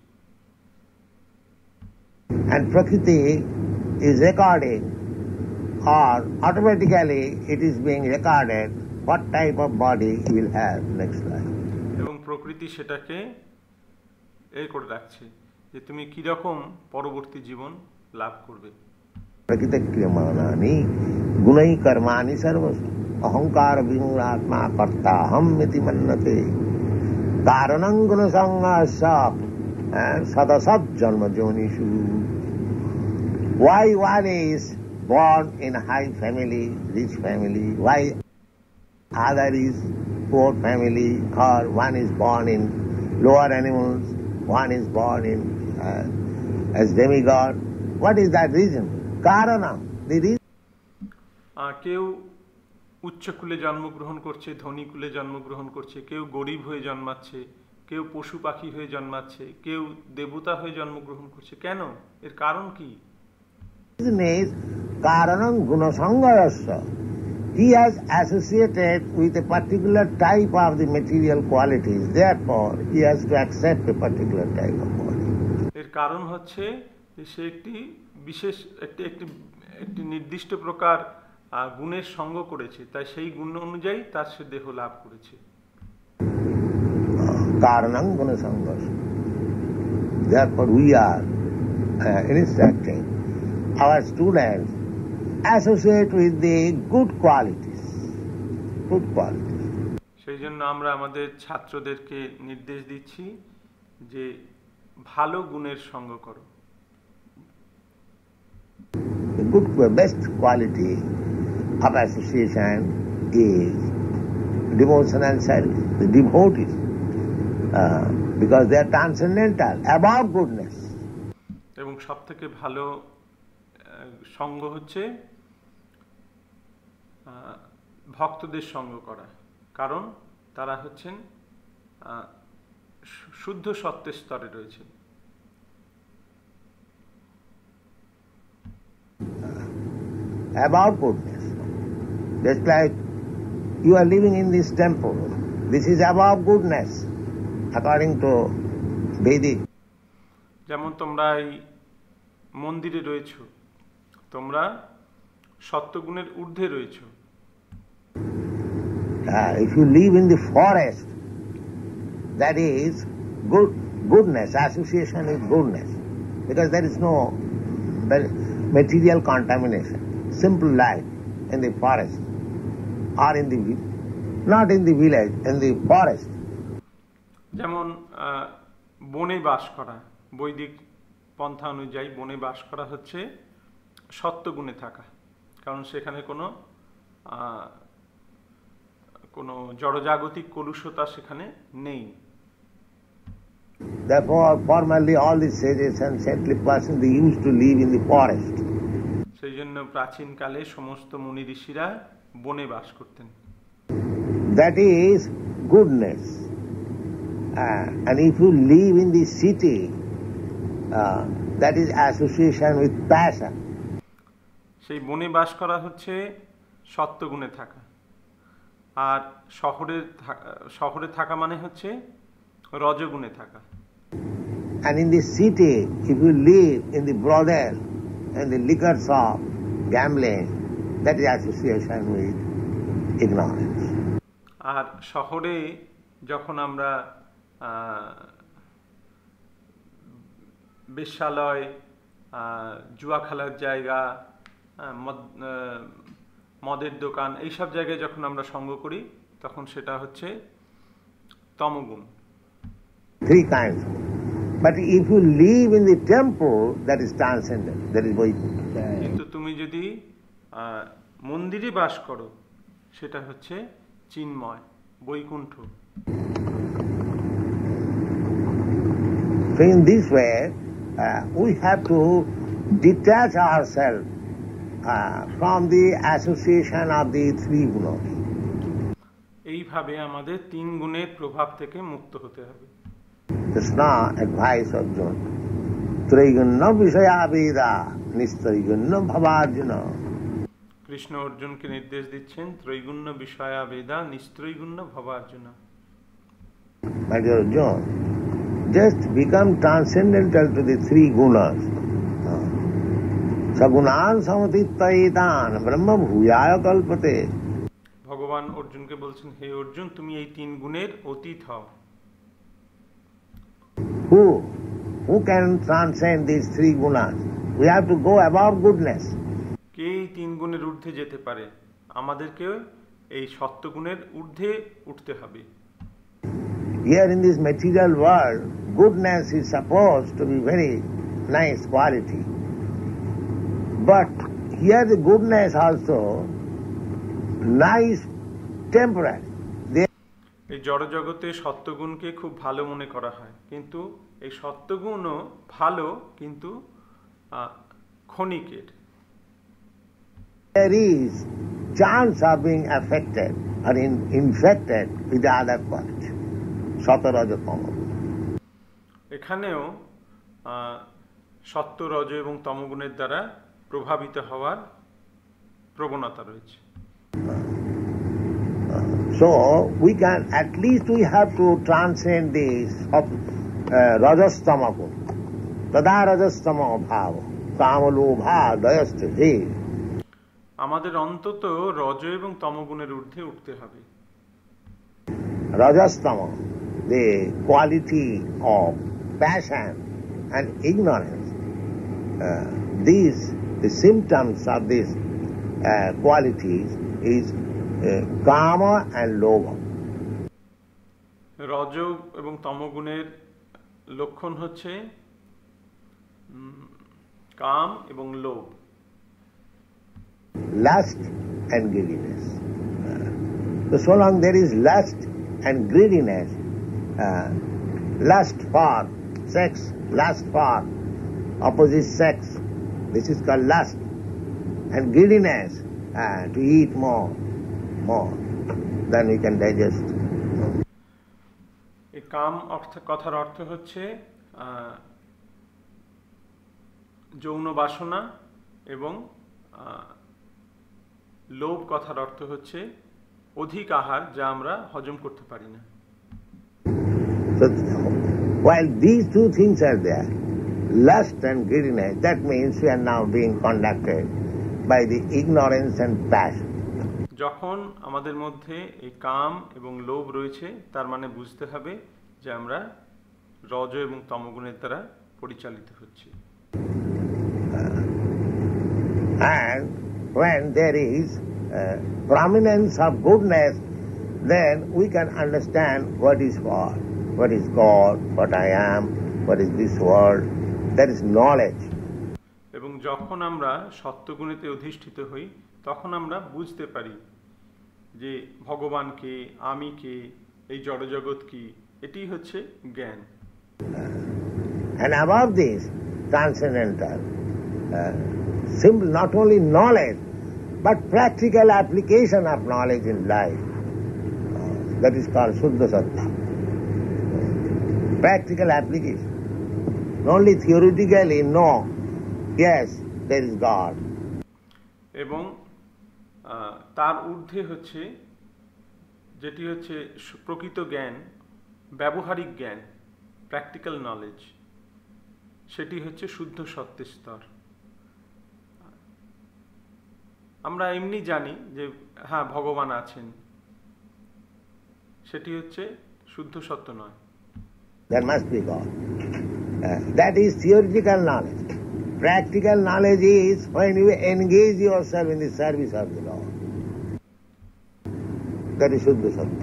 And Prakriti is recording, or automatically it is being recorded what type of body he will have next life. এবং প্রকৃতি সেটাকে এর করে রাখছে যে তুমি কি রকম পরবর্তী জীবন লাভ করবে। প্রকৃতি ক্রিয়মানানি গুণই কর্মাণি সর্বস্ব অহংকার বিমূঢ়াত্মা কর্তাহম ইতি মন্যতে কারণং গুণ সংঘর্ষ সদসৎ জন্ম যোনিষু। Why one is born in high family, rich family, why other is poor family, or one is born in lower animals, one is born in uh, as demigod. What is that reason? Karanam. The reason. কেউ উচ্চ কুলে জন্মগ্রহণ করছে, ধনী কুলে জন্মগ্রহণ করছে, কেউ গরিব হয়ে জন্মাচ্ছে, কেউ পশু পাখি হয়ে জন্মাচ্ছে, কেউ দেবতা হয়ে জন্মগ্রহণ করছে। কেন? এর কারণ কি? Reason is karanam gunasangayasya. He has associated with a particular type of the material qualities. Therefore, he has to accept a particular type of body. এর কারণ হচ্ছে যে সে একটি বিশেষ একটি একটি একটি নির্দিষ্ট প্রকার গুণের সঙ্গ করেছে, তাই সেই গুণ অনুযায়ী তার সে দেহ লাভ করেছে। Karanam gunasangayasya. Therefore, we are uh, instructing our students associate with the good qualities. Good qualities. সেই জন্য আমরা আমাদের ছাত্রদেরকে নির্দেশ দিচ্ছি যে ভালো গুণের সঙ্গ করো। The good, best quality of association is devotional service. The devotees, uh, because they are transcendental, above goodness. এবং সব থেকে ভালো সঙ্গ হচ্ছে ভক্তদের সঙ্গ করা, কারণ তারা হচ্ছেন শুদ্ধ সত্যের স্তরে রয়েছে। Above goodness. Just like you are living in this temple, this is above goodness according to Vedic. যেমন তোমরা এই মন্দিরে রয়েছো, তোমরা সত্যগুণের ঊর্ধ্বে রয়েছো। Uh, if you live in the forest, that is good goodness, association with goodness, because there is no material contamination. Simple life in the forest, or in the not in the village, in the forest. যেমন বনে বাস করা, বৈদিক পন্থা অনুযায়ী বনে বাস করা হচ্ছে সত্যগুণে থাকা, কারণ সেখানে কোনো কোনো জড়জাগতিক কলুষতা সেখানে নেই। Therefore, formerly all the sages and saintly persons, they used to live in the forest. সেই জন্য প্রাচীনকালে সমস্ত মুনি ঋষিরা বনে বাস করতেন। That is goodness. Uh, and if you live in the city, uh, that is association with passion. সেই বনে বাস করা হচ্ছে সত্যগুণে থাকা, আর শহরে শহরে থাকা মানে হচ্ছে রজগুণে থাকা। And in the city, if you live in the brothel and the liquor shop, gambling, that is association with ignorance. আর শহরে যখন আমরা বেশ্যালয়, জুয়া খেলার জায়গা, মদের দোকান, এইসব জায়গায় যখন আমরা সঙ্গ করি তখন সেটা হচ্ছে তমগুণ। Three kinds. But if you live in the temple, that is transcendent, that is Vaikuntha. কিন্তু তুমি যদি মন্দিরে বাস করো সেটা হচ্ছে চিন্ময়, Vaikuntha. So in this way, uh, we have to detach ourselves uh, from the association of the three gunas. এইভাবে আমাদের তিন গুণের প্রভাব থেকে মুক্ত হতে হবে। Krishna advised Arjuna, Traigunna Vishayaveda Nistraigunna Bhavarjuna. Krishna অর্জুনকে নির্দেশ দিচ্ছেন ত্রৈগুণ্য বিষয়া বেদা নিস্ত্রৈগুণ্য ভবার্জুনা। My dear Arjuna, just become transcendental to the three gunas. Sagunan samatittaitan brahma bhuyaya kalpate. ভগবান অর্জুনকে বলছেন, হে অর্জুন, তুমি এই তিন গুণের অতীত হও। Who? Who can transcend these three gunas? We have to go above goodness. কে এই তিন গুণের ঊর্ধ্বে যেতে পারে? আমাদেরকে এই সত্যগুণের ঊর্ধ্বে উঠতে হবে। Here in this material world, goodness is supposed to be very nice quality. But here the goodness also nice temporary. এই জড়জগতে সত্যগুণকে খুব ভালো মনে করা হয়, কিন্তু এই সত্যগুণও ভালো, কিন্তু ক্ষণিকের। There is chance of being affected or in, infected with the other quality. Satarajatama. এখানেও সত্য, রজ এবং তমগুণের দ্বারা প্রভাবিত হওয়ার প্রবণতা রয়েছে। So we can, at least we have to transcend this of uh, rajastama gun. Tada rajastama bhava kamalobha dayaste he. আমাদের অন্তত রজ এবং তমগুণের ঊর্ধ্বে উঠতে হবে। Rajastama, the quality of passion and ignorance, uh, these, the symptoms of these uh, qualities is uh, kama and lobha. রজ এবং তমগুণের লক্ষণ হচ্ছে কাম এবং লোভ। Lust and greediness. Uh, so, so long there is lust and greediness, uh, lust for sex, lust for opposite sex, this is called lust, and greediness uh, to eat more, more, then we can digest. এই কাম অর্থ কথার অর্থ হচ্ছে যৌন বাসনা, এবং লোভ কথার অর্থ হচ্ছে অধিক আহার, যা আমরা হজম করতে পারি না। So, while these two things are there, lust and greediness, that means we are now being conducted by the ignorance and passion. যখন আমাদের মধ্যে এই কাম এবং লোভ রয়েছে, তার মানে বুঝতে হবে যে আমরা রজ এবং তমগুণের দ্বারা পরিচালিত হচ্ছি। And when there is uh, prominence of goodness, then we can understand what is what, what is God, what I am, what is this world. That is knowledge. এবং যখন আমরা সত্যগুণেতে অধিষ্ঠিত হই, তখন আমরা বুঝতে পারি যে ভগবান কে, আমি কে, এই জড়জগৎ কি, এটি হচ্ছে জ্ঞান। And above this, transcendental, uh, simple, not only knowledge, but practical application of knowledge in life. Uh, that is called Shuddha Sattva. Practical application. Only theoretically, no, yes, there is God. এবং তার ঊর্ধ্বে হচ্ছে যেটি হচ্ছে প্রকৃত জ্ঞান, ব্যবহারিক জ্ঞান, প্র্যাকটিক্যাল নলেজ, সেটি হচ্ছে শুদ্ধ সত্যের স্তর। আমরা এমনি জানি যে হ্যাঁ ভগবান আছেন, সেটি হচ্ছে শুদ্ধ সত্য নয়। There must be God. Uh, that is theoretical knowledge. Practical knowledge is when you engage yourself in the service of the Lord. That is Shuddha Sattva.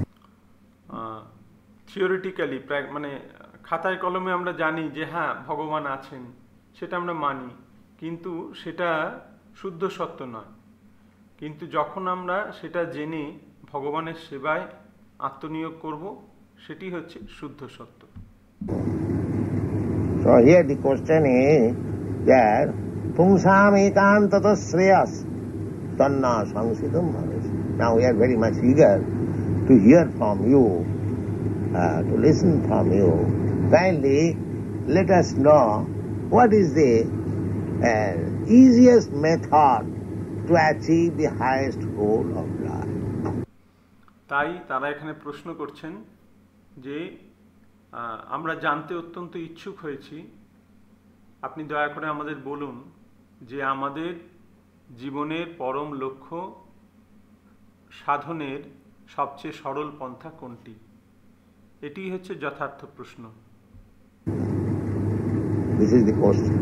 Theoretically, মানে খাতায় কলমে আমরা জানি যে হ্যাঁ ভগবান আছেন, সেটা আমরা মানি, কিন্তু সেটা শুদ্ধ সত্য নয়। কিন্তু যখন আমরা সেটা জেনে ভগবানের সেবায় আত্মনিয়োগ করব, সেটি হচ্ছে শুদ্ধ সত্য। So here the question is that pungsam ekantata shreyas tanna samsitam bhaves. Now we are very much eager to hear from you, uh, to listen from you. Kindly let us know what is the uh, easiest method to achieve the highest goal of life. তাই তারা এখানে প্রশ্ন করছেন যে আমরা জানতে অত্যন্ত ইচ্ছুক হয়েছি, আপনি দয়া করে আমাদের বলুন যে আমাদের জীবনের পরম লক্ষ্য সাধনের সবচেয়ে সরল পন্থা কোনটি? এটি হচ্ছে যথার্থ প্রশ্ন। This is the question.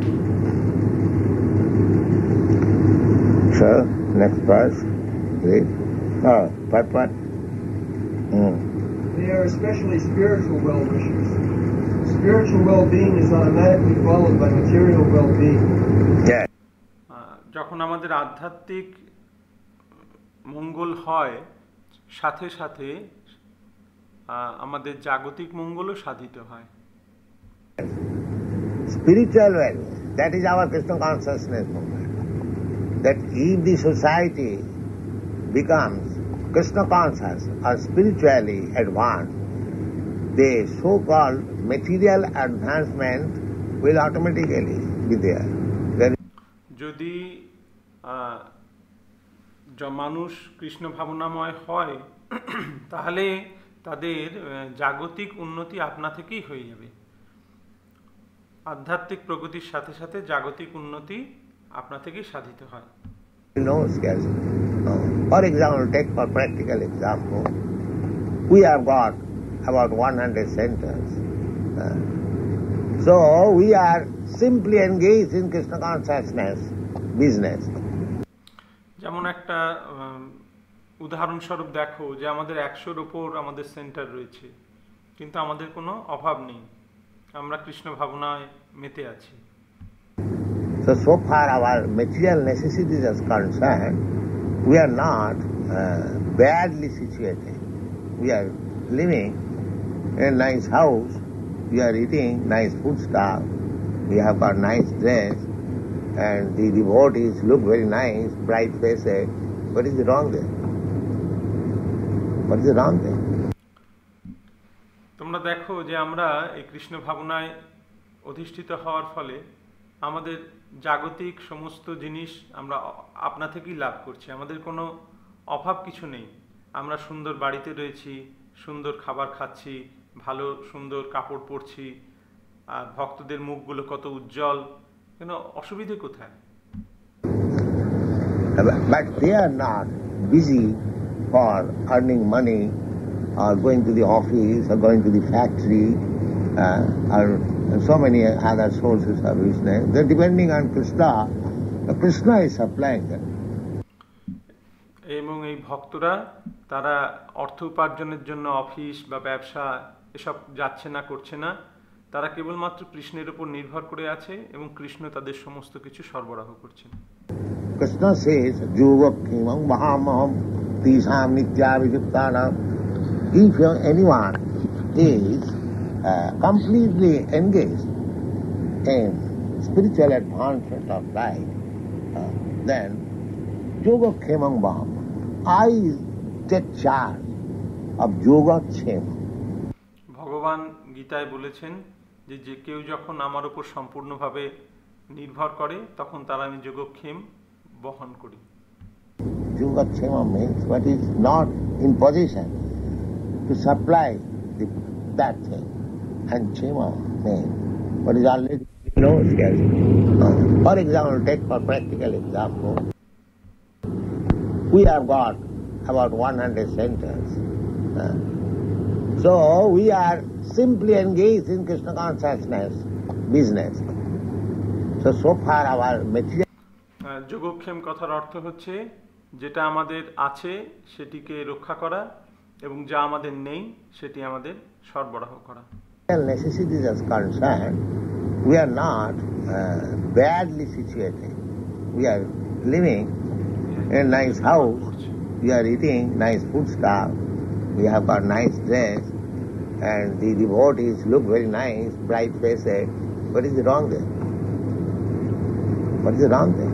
Sir, next verse. Read. Oh, part part. Mm. They are especially spiritual well-wishers. Spiritual well-being is automatically followed by material well-being. Yeah. যখন আমাদের আধ্যাত্মিক মঙ্গল হয়, সাথে সাথে আমাদের জাগতিক মঙ্গলও সাধিত হয়। Spiritual well, that is our Krishna consciousness movement. That if the society becomes Krishna conscious or spiritually advanced, the so-called material advancement will automatically be there. There যদি মানুষ কৃষ্ণ ভাবনাময় হয়, তাহলে তাদের জাগতিক উন্নতি আপনা থেকেই হয়ে যাবে। আধ্যাত্মিক প্রগতির সাথে সাথে জাগতিক উন্নতি আপনা থেকেই সাধিত হয়। No scarcity. For example, take for practical example, we have got about one hundred centers. Uh, so we are simply engaged in Krishna consciousness business. যেমন একটা উদাহরণস্বরূপ দেখো যে আমাদের একশোর উপর আমাদের সেন্টার রয়েছে, কিন্তু আমাদের কোনো অভাব নেই, আমরা কৃষ্ণ ভাবনায় মেতে আছি। So, so far our material necessities as concerned, we are not uh, badly situated. We are living in a nice house, we are eating nice food stuff, we have got nice dress, and the devotees look very nice, bright faces. What is wrong there? What is wrong there? তোমরা দেখো যে আমরা এই কৃষ্ণ ভাবনায় অধিষ্ঠিত হওয়ার ফলে আমাদের জাগতিক সমস্ত জিনিস আমরা আপনা থেকেই লাভ করছি, আমাদের কোনো অভাব কিছু নেই। আমরা সুন্দর বাড়িতে রয়েছি, সুন্দর খাবার খাচ্ছি, ভালো সুন্দর কাপড় পরছি, আর ভক্তদের মুখগুলো কত উজ্জ্বল, কেন অসুবিধে কোথায়? But they are not busy for earning money or going to the office or going to the factory uh, or so many other sources of business. They are depending on Krishna. Krishna is supplying them. এবং এই ভক্তরা তারা অর্থ উপার্জনের জন্য office বা ব্যবসা এসব যাচ্ছে না, করছে না, তারা কেবলমাত্র কৃষ্ণের উপর নির্ভর করে আছে এবং কৃষ্ণ তাদের সমস্ত কিছু সরবরাহ করছেন। Krishna says, "Jogakkhimam mahamaham tisam nityabhijuktanam." If anyone is uh, completely engaged in spiritual advancement of life, uh, then Jogakkhimam mahamaham, I take charge of Jogakkhema. ভগবান গীতায় বলেছেন যে যে কেউ যখন আমার উপর সম্পূর্ণভাবে নির্ভর করে তখন তার আমি যোগক্ষেম বহন করি। Jogakkhema means what is not in position to supply the, that thing, and Khema means what is already no scarcity. For example, take for practical example, we have got about one hundred centers. Uh, so we are simply engaged in Krishna consciousness business. So, so far our material... যোগক্ষেম কথার অর্থ হচ্ছে যেটা আমাদের আছে সেটিকে রক্ষা করা এবং যা আমাদের নেই সেটি আমাদের সরবরাহ করা। necessities as concerned, we are not uh, badly situated. We are living in a nice house, we are eating nice food stuff, we have got nice dress, and the devotees look very nice, bright faces. What is wrong there? What is wrong there?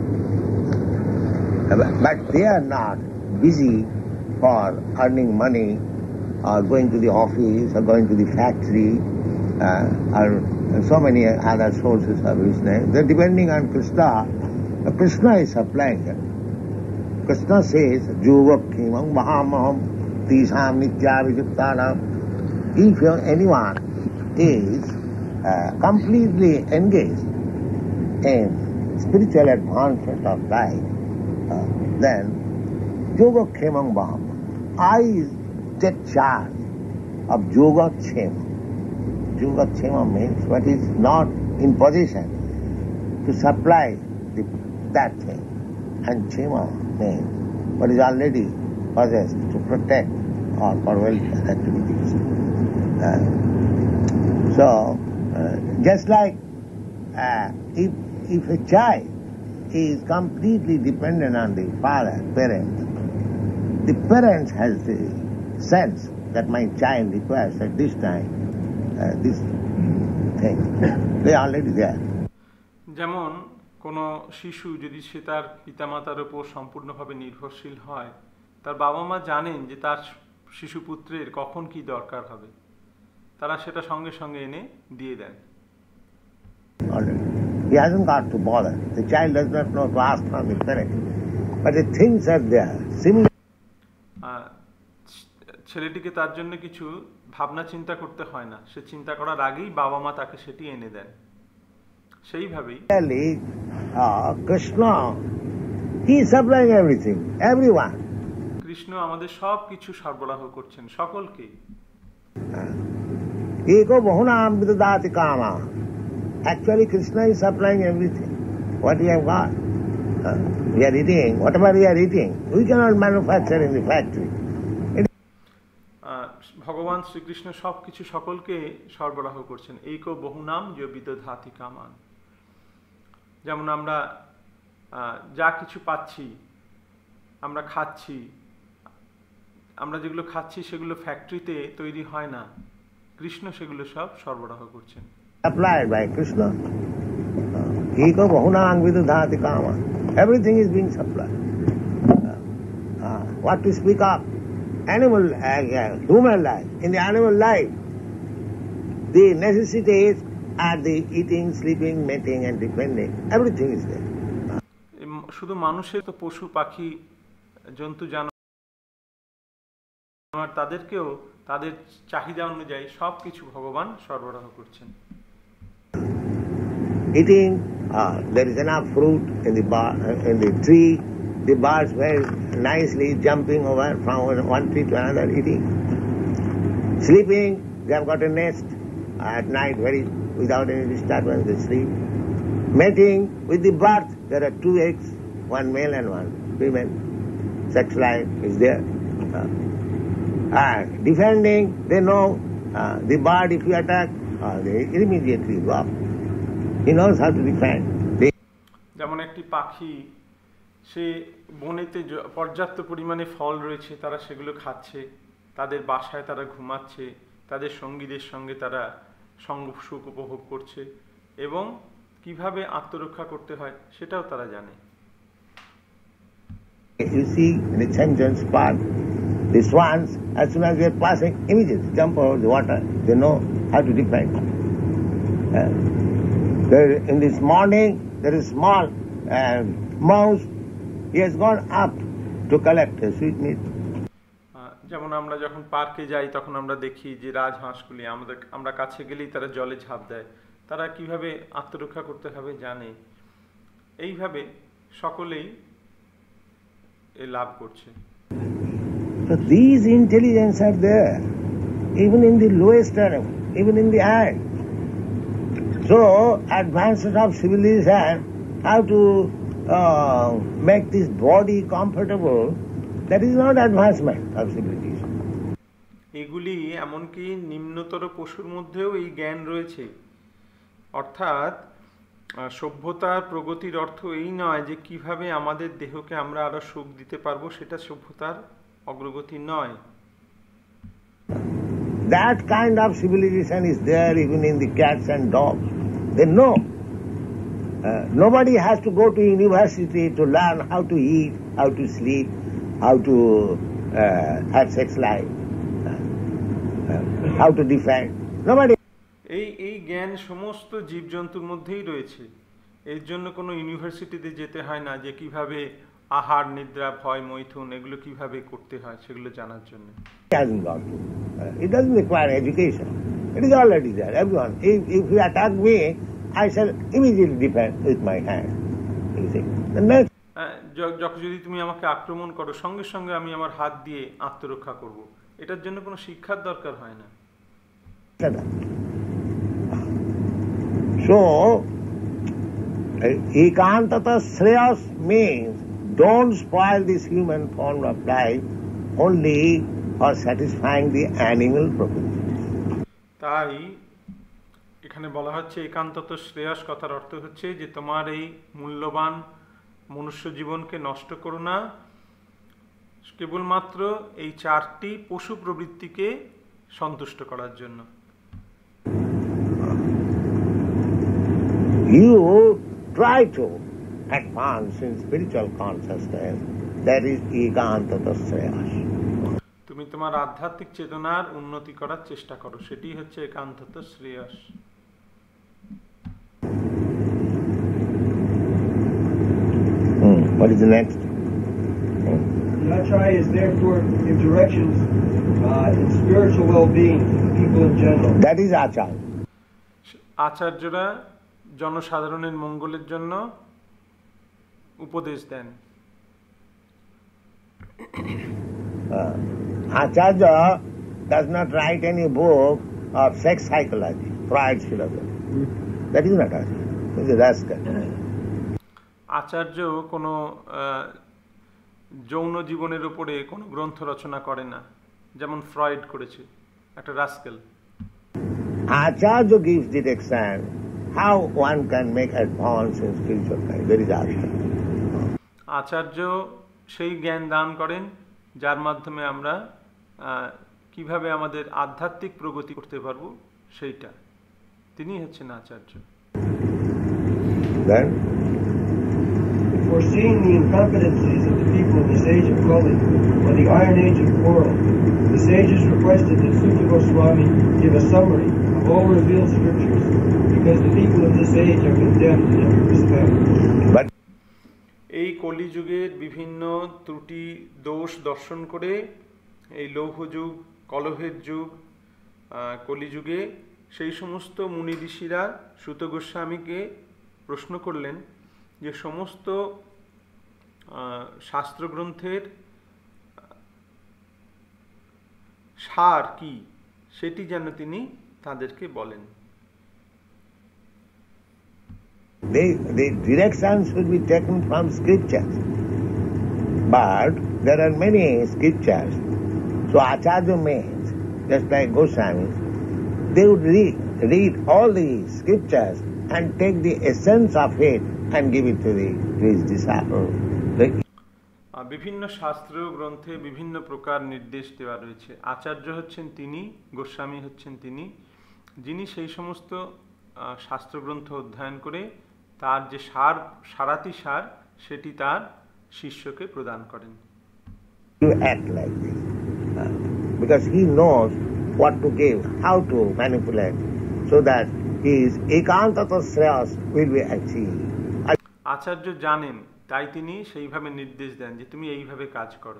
But they are not busy for earning money or going to the office or going to the factory uh, or so many other sources of business. They're depending on Krishna. Krishna is supplying them. Krishna says, Juvakimam Mahamaham Tisham Nityavijuptanam. If anyone is uh, completely engaged in spiritual advancement of life, uh, then Jogakshemam Baham. I take charge of Jogakshema. Jogakshema means what is not in position to supply the, that thing. And Chema means what is already possessed to protect or for welfare activities. Uh, so, uh, just like uh, if, if a child is completely dependent on the father, parents, the parents has the sense that my child requires at this time uh, this thing. They are already there. যেমন কোনো শিশু যদি সে তার পিতামাতার উপর সম্পূর্ণভাবে নির্ভরশীল হয়, তার বাবা মা জানেন যে তার শিশুপুত্রের কখন কি দরকার হবে, তারা সেটা সঙ্গে সঙ্গে এনে দিয়ে দেন। He hasn't got to bother. The child does not know to ask from his parents. But the things are there. Similar. ছেলেটিকে তার জন্য কিছু ভাবনা চিন্তা করতে হয় না, সে চিন্তা করার আগেই বাবা মা তাকে সেটি এনে দেন। সেইভাবেই Krishna, he is supplying everything, everyone. Krishna আমাদের সব কিছু সরবরাহ করছেন সকলকে। Eko bahunam vidadati kama. Actually, Krishna is supplying everything. What we have got. Uh, we are eating, whatever we are eating, we cannot manufacture in the factory. ভগবান শ্রীকৃষ্ণ সব কিছু সকলকে সরবরাহ করছেন। এইকো বহুনাম যে বিদধাতি কামান। যেমন আমরা যা কিছু পাচ্ছি, আমরা খাচ্ছি, আমরা যেগুলো খাচ্ছি সেগুলো ফ্যাক্টরিতে তৈরি হয় না, কৃষ্ণ সেগুলো সব সরবরাহ করছেন। Applied by Krishna. Eko bahunam vidadati kama. Everything is being supplied. Uh, uh, what to speak of? Animal, uh, human life. In the animal life, the necessities are the eating, sleeping, mating and depending. Everything is there. শুধু মানুষের তো পশু পাখি জন্তু জানোয়ার তাদেরকেও তাদের চাহিদা অনুযায়ী সব কিছু ভগবান সরবরাহ করছেন। Eating, uh, there is enough fruit in the bar, uh, in the tree. The birds were nicely jumping over from one tree to another eating. Sleeping, they have got a nest at night, very without any disturbance they sleep. Mating, with the birth, there are two eggs, one male and one female. Sex life is there. Uh, and defending, they know uh, the bird, if you attack, uh, they immediately go up. He knows how to defend. They যেমন একটি পাখি, সে বনেতে পর্যাপ্ত পরিমাণে ফল রয়েছে, তারা সেগুলো খাচ্ছে, তাদের বাসায় তারা ঘুমাচ্ছে, তাদের সঙ্গীদের সঙ্গে তারা সঙ্গ সুখ উপভোগ করছে এবং কিভাবে আত্মরক্ষা করতে হয় সেটাও তারা জানে। You see in the Chanjan's part, the swans, as soon as they are passing, immediately jump over the water. They know how to defend. Uh, there, in this morning, there is small uh, mouse. He has gone up to collect a sweetmeat. যেমন আমরা যখন পার্কে যাই তখন আমরা দেখি যে রাজহাঁসগুলি আমাদের আমরা কাছে গেলেই তারা জলে ঝাঁপ দেয়, তারা কিভাবে আত্মরক্ষা করতে হবে জানে। এইভাবে সকলেই এই লাভ করছে। So these intelligence are there, even in the lowest animal, even in the ant. So advances of civilization, how to uh, make this body comfortable, that is not advancement of civilization. এগুলি এমনকি নিম্নতর পশুর মধ্যেও এই জ্ঞান রয়েছে। অর্থাৎ সভ্যতার প্রগতির অর্থ এই নয় যে কিভাবে আমাদের দেহকে আমরা আরো সুখ দিতে পারবো, সেটা সভ্যতার অগ্রগতি নয়। that kind of civilization is there even in the cats and dogs. They know. Uh, nobody has to go to university to learn how to eat, how to sleep, how to uh, have sex life, uh, uh, how to defend. Nobody. এই এই জ্ঞান সমস্ত জীবজন্তুর মধ্যেই রয়েছে। এর জন্য কোনো ইউনিভার্সিটিতে যেতে হয় না যে কিভাবে আহার, নিদ্রা, ভয়, মৈথুন এগুলো কিভাবে করতে হয় সেগুলো জানার জন্য। Hasn't got to. Uh, it doesn't require education. It is already there. Everyone. If, if you attack me, I shall immediately defend with my hand. You see. The next. যখন যদি তুমি আমাকে আক্রমণ করো, সঙ্গে সঙ্গে আমি আমার হাত দিয়ে আত্মরক্ষা করব। এটার জন্য কোনো শিক্ষার দরকার হয় না। So, ekantata shreyas means don't spoil this human form of life only for satisfying the animal propensities. তাই এখানে বলা হচ্ছে একান্তত শ্রেয়স কথার অর্থ হচ্ছে যে তোমার এই মূল্যবান মনুষ্য জীবনকে নষ্ট করো না কেবলমাত্র এই চারটি পশু প্রবৃত্তিকে সন্তুষ্ট করার জন্য। You try to advance in spiritual consciousness, that is ekantata shreyas. তুমি তোমার আধ্যাত্মিক চেতনার উন্নতি করার চেষ্টা করো, সেটি হচ্ছে একান্তত Shreyas. Hmm. What is the next? The Acharya is therefore give directions uh, in spiritual well-being for the people in general. That is Acharya. আচার্যরা জনসাধারণের মঙ্গলের জন্য উপদেশ দেন। Uh, Acharya does not write any book of sex psychology, Freud's philosophy. That is not Acharya. He is a rascal. আচার্য কোনো যৌন জীবনের উপরে কোনো গ্রন্থ রচনা করে না, যেমন ফ্রয়েড করেছে, একটা rascal. Acharya gives direction how one can make advance in spiritual life. That is Acharya. Acharya সেই জ্ঞান দান করেন যার মাধ্যমে আমরা কিভাবে আমাদের আধ্যাত্মিক প্রগতি করতে পারবো সেইটা, তিনি হচ্ছেন আচার্য। Then, foreseeing the incompetencies of the people in this age of Kali, or the Iron Age of quarrel, the sages requested that Suta Goswami give a summary of all revealed scriptures, because the people of this age are condemned in every respect. but এই কলিযুগের বিভিন্ন ত্রুটি দোষ দর্শন করে এই লৌহযুগ, কলহের যুগ, কলিযুগে সেই সমস্ত মুনি ঋষিরা সুত গোস্বামীকে প্রশ্ন করলেন যে সমস্ত শাস্ত্রগ্রন্থের সার কি সেটি যেন তিনি তাদেরকে বলেন। they, the directions should be taken from scriptures. But there are many scriptures. So Acharya means, just like Goswami, they would read, read all the scriptures and take the essence of it and give it to, the, to his disciples. বিভিন্ন শাস্ত্র গ্রন্থে বিভিন্ন প্রকার নির্দেশ দেওয়া রয়েছে। আচার্য হচ্ছেন তিনি, গোস্বামী হচ্ছেন তিনি, যিনি সেই সমস্ত শাস্ত্রগ্রন্থ অধ্যয়ন করে তার যে সার সারাতি সার সেটি তার শিষ্যকে প্রদান করেন। To act like this, uh, because he knows what to give, how to manipulate, so that his ekantata shreyas will be achieved. আচার্য জানেন, তাই তিনি সেইভাবে নির্দেশ দেন যে তুমি এইভাবে কাজ করো।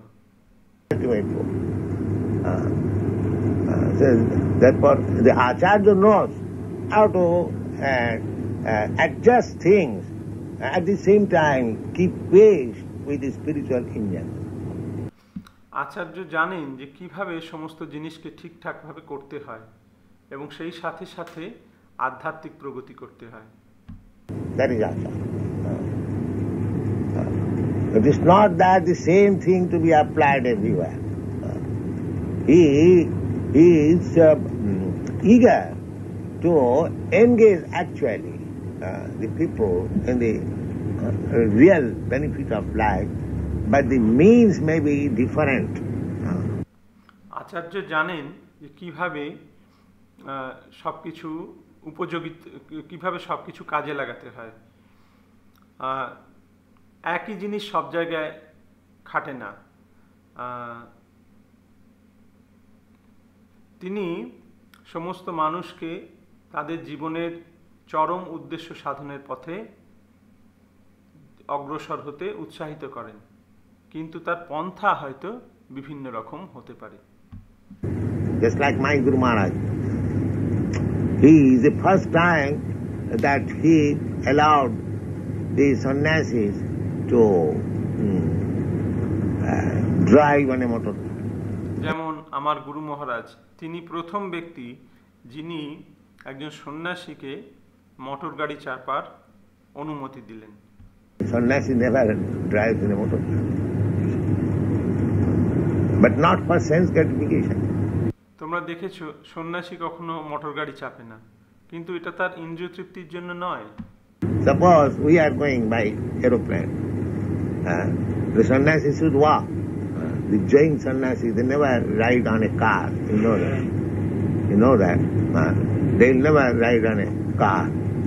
Uh, uh, therefore, the Acharya knows how to uh, uh, adjust things, at the same time keep pace with the spiritual engine. আচার্য জানেন যে কিভাবে সমস্ত জিনিসকে ঠিকঠাকভাবে করতে হয় এবং সেই সাথে সাথে আধ্যাত্মিক প্রগতি করতে হয়। That is Acharya. It is not that the same thing to be applied everywhere. He, he is uh, eager to engage actually uh, the people in the uh, real benefit of life, but the means may be different. আচার্য জানেন যে কিভাবে সব কিছু উপযোগী, কিভাবে সব কিছু কাজে লাগাতে হয়। একই জিনিস সব জায়গায় খাটে না। তিনি সমস্ত মানুষকে তাদের জীবনের চরম উদ্দেশ্য সাধনের পথে অগ্রসর হতে উৎসাহিত করেন, কিন্তু তার পন্থা হয়তো বিভিন্ন রকম হতে পারে। Just like my Guru Maharaj, he is the first time that he allowed the sannyasis to um, uh, drive on a motor. যেমন আমার গুরু মহারাজ, তিনি প্রথম ব্যক্তি যিনি একজন সন্ন্যাসীকে মোটর গাড়ি চাপার অনুমতি দিলেন। Sannyasi never drives in a motor, but not for sense gratification. তোমরা দেখেছো সন্ন্যাসী কখনো মোটর গাড়ি চাপে না, কিন্তু এটা তার ইন্দ্রিয় তৃপ্তির জন্য নয়। Suppose we are going by aeroplane, uh, the sannyasi should walk. Uh, the Jain sannyasi, they never ride on a car. You know that. You know that. Uh, they never ride on a car.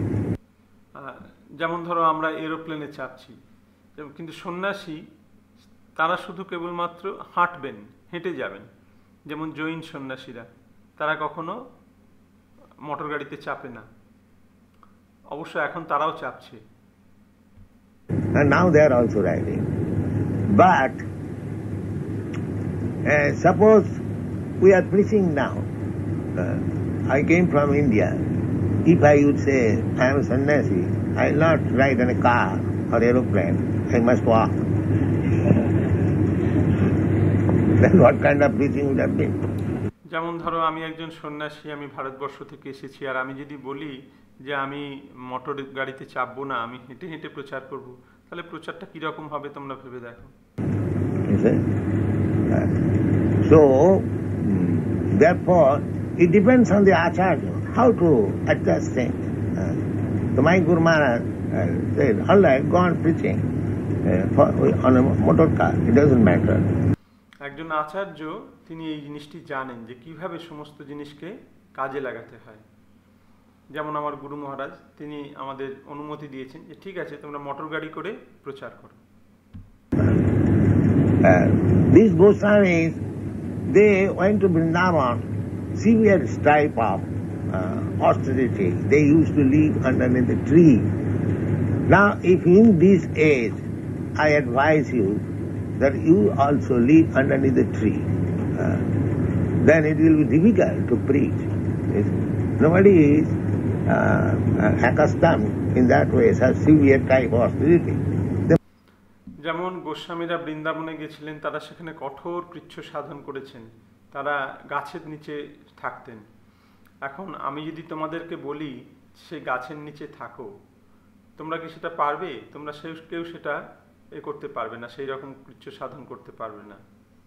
যেমন ধরো আমরা এরোপ্লেনে চাপছি, কিন্তু সন্ন্যাসী তারা শুধু কেবলমাত্র হাঁটবেন, হেঁটে যাবেন। যেমন জৈন সন্ন্যাসীরা, তারা কখনো মোটর গাড়িতে চাপে না, অবশ্য এখন তারাও চাপছে। And now they are also riding. But uh, suppose we are preaching now. Uh, I came from India. If I would say I am a sannyasi, I will not ride in a car or aeroplane. I must walk. Then what kind of preaching would have been? যেমন ধরো আমি একজন সন্ন্যাসী, আমি ভারতবর্ষ থেকে এসেছি, আর আমি যদি বলি যে আমি মোটর গাড়িতে চাপবো না, আমি হেঁটে হেঁটে প্রচার করব, তাহলে প্রচারটা কিরকম হবে তোমরা ভেবে দেখো। So therefore it depends on the acharya how to adjust things. So my Guru Maharaj said, all right, go on preaching for, on a motor car, it doesn't matter. একজন আচার্য তিনি এই জিনিসটি জানেন যে কিভাবে সমস্ত জিনিসকে কাজে লাগাতে হয়। যেমন আমার গুরু মহারাজ, তিনি আমাদের অনুমতি দিয়েছেন যে ঠিক আছে তোমরা মোটর গাড়ি করে প্রচার করো। These Goswamis, they went to Vrindavan, severe type of uh, austerity. They used to live underneath the tree. Now, if in this age, I advise you that you also live underneath the tree, uh, then it will be difficult to preach. Nobody is uh, accustomed in that way, such severe type of austerity. যেমন গোস্বামীরা বৃন্দাবনে গেছিলেন, তারা সেখানে কঠোর কৃচ্ছ সাধন করেছেন, তারা গাছের নিচে থাকতেন। এখন আমি যদি তোমাদেরকে বলি সেই গাছের নিচে থাকো, তোমরা কি সেটা পারবে? তোমরা কেউ সেটা এ করতে পারবে না, সেই রকম কৃচ্ছ সাধন করতে পারবে না।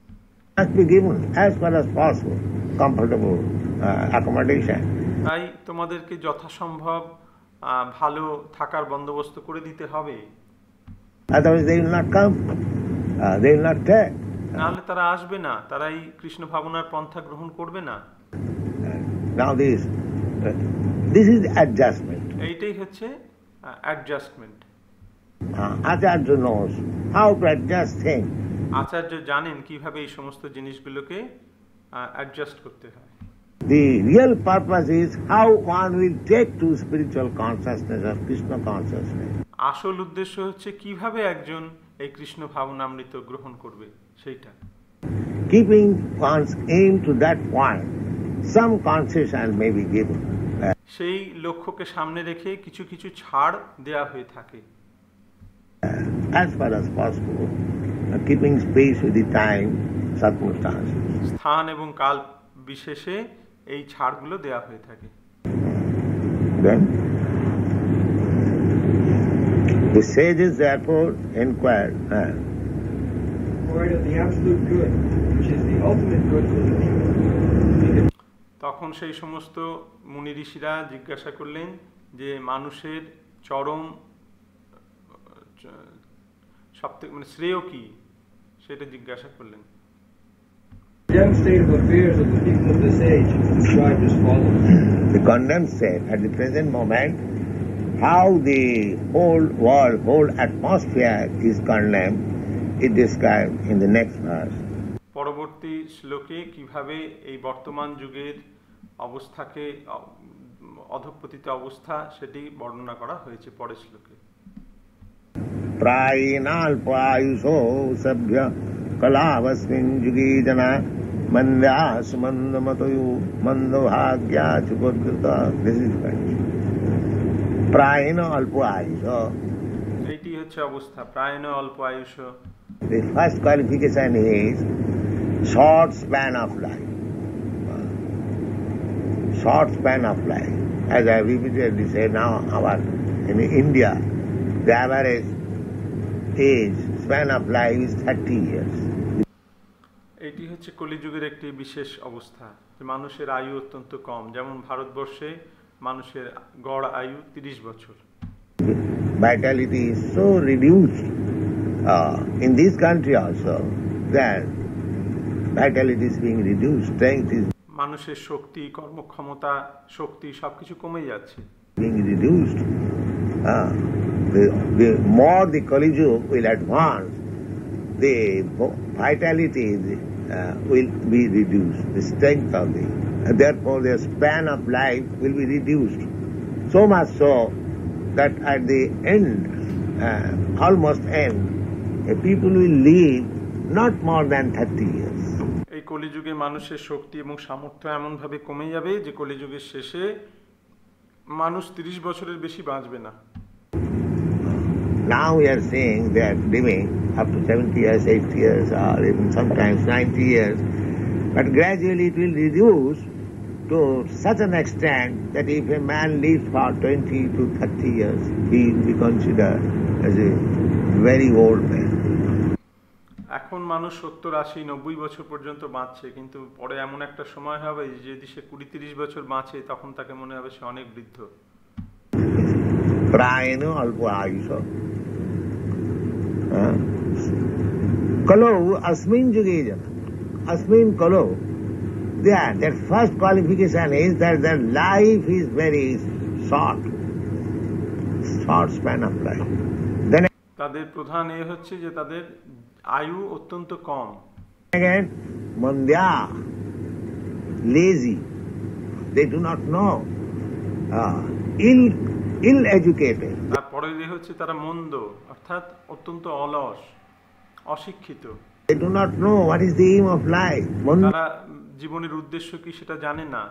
তাই তোমাদেরকে যথাসম্ভব ভালো থাকার বন্দোবস্ত করে দিতে হবে। Otherwise they will not come. Uh, they will not take. নাহলে তারা আসবে না, তারা এই কৃষ্ণ ভাবনার পন্থা গ্রহণ করবে না। Now this, uh, this is adjustment. এইটাই হচ্ছে adjustment. Acharya knows how to adjust things. Acharya জানেন কিভাবে এই সমস্ত জিনিসগুলোকে অ্যাডজাস্ট করতে হয়। The real purpose is how one will take to spiritual consciousness or Krishna consciousness. আসল উদ্দেশ্য হচ্ছে কিভাবে একজন এই কৃষ্ণ ভাবনামৃত গ্রহণ করবে সেইটা। Keeping one's aim to that point, some concession may be given. সেই লক্ষ্যকে সামনে রেখে কিছু কিছু ছাড় দেয়া হয়ে থাকে। As far as possible, keeping space with the time, circumstances. স্থান এবং কাল বিশেষে এই ছাড়গুলো দেয়া হয়ে থাকে। Then the sages therefore inquired, uh, of the absolute good, which is the ultimate good for the people. তখন সেই সমস্ত মুনি ঋষিরা জিজ্ঞাসা করলেন যে মানুষের চরম সবথেকে মানে শ্রেয় কি, সেটা জিজ্ঞাসা করলেন। condemned state of affairs of the people of this age is described as follows. The condemned state at the present moment, how the whole world, whole atmosphere is condemned, is described in the next verse. পরবর্তী শ্লোকে কিভাবে এই বর্তমান যুগের অবস্থাকে অধঃপতিত অবস্থা সেটি বর্ণনা করা হয়েছে পরের শ্লোকে। প্রায়িনাল্পায়ুষো সভ্য কলাবস্মিন যুগে জনা মন্দাস মন্দমতয়ো মন্দভাগ্যা চুপদ্রুতা। দিস ইজ প্রায়িন অল্প আয়ুষ। এইটি হচ্ছে অবস্থা, প্রায়িন অল্প Ayush. The first qualification is short span of life. Short span of life. As I repeatedly say now, our in India, the average age span of life is thirty years. এটি হচ্ছে কলিযুগের একটি বিশেষ অবস্থা যে মানুষের আয়ু অত্যন্ত কম। যেমন ভারতবর্ষে মানুষের গড় আয়ু ত্রিশ বছর। Vitality is so reduced uh, in this country also that vitality is being reduced, strength is মানুষের শক্তি, কর্মক্ষমতা, শক্তি সবকিছু কমে যাচ্ছে। being reduced. Uh, the, the more the Kali Yuga will advance, the vitality uh, will be reduced, the strength of the, and therefore the span of life will be reduced. So much so that at the end, uh, almost end, uh, people will live not more than thirty years. এই কলিযুগে মানুষের শক্তি এবং সামর্থ্য এমন ভাবে কমে যাবে যে কলিযুগের শেষে মানুষ ত্রিশ বছরের বেশি বাঁচবে না। Now we are seeing they are living up to seventy years, eighty years, or even sometimes ninety years, but gradually it will reduce to such an extent that if a man lives for twenty to thirty years, he will be considered as a very old man. এখন মানুষ সত্তর, আশি, নব্বই বছর পর্যন্ত বাঁচছে, কিন্তু পরে এমন একটা সময় হবে যদি সে কুড়ি তিরিশ বছর বাঁচে তখন তাকে মনে হবে সে অনেক বৃদ্ধ। প্রায়ণ অল্প আয়ুষ কলো अस्मिन् যুগে জানা अस्मिन् কলো there that first qualification is that their life is very short short span of life. Then তাদের প্রধান এ হচ্ছে যে তাদের আয়ু অত্যন্ত কম। Again, mandya, lazy, they do not know, uh, ill, ill-educated. তারপরে এ হচ্ছে তারা মন্দ, অর্থাৎ অত্যন্ত অলস, অশিক্ষিত। They do not know what is the aim of life. তারা জীবনের উদ্দেশ্য কি সেটা জানে না।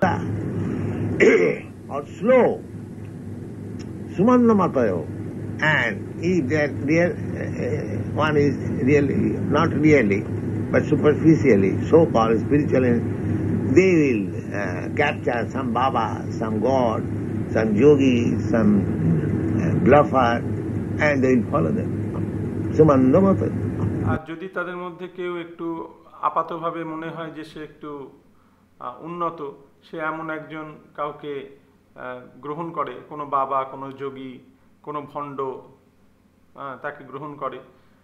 Or slow, sumannamatayo. And if that real uh, one is really, not really, but superficially, so-called spiritual, they will uh, capture some Baba, some God, some yogi, some uh, bluffer, and they will follow them. Sumandamata. আর যদি তাদের মধ্যে কেউ একটু আপাতভাবে মনে হয় যে সে একটু উন্নত, সে এমন একজন কাউকে গ্রহণ করে, কোনো বাবা, কোনো যোগী, কোনো ভণ্ড তাকে গ্রহণ করে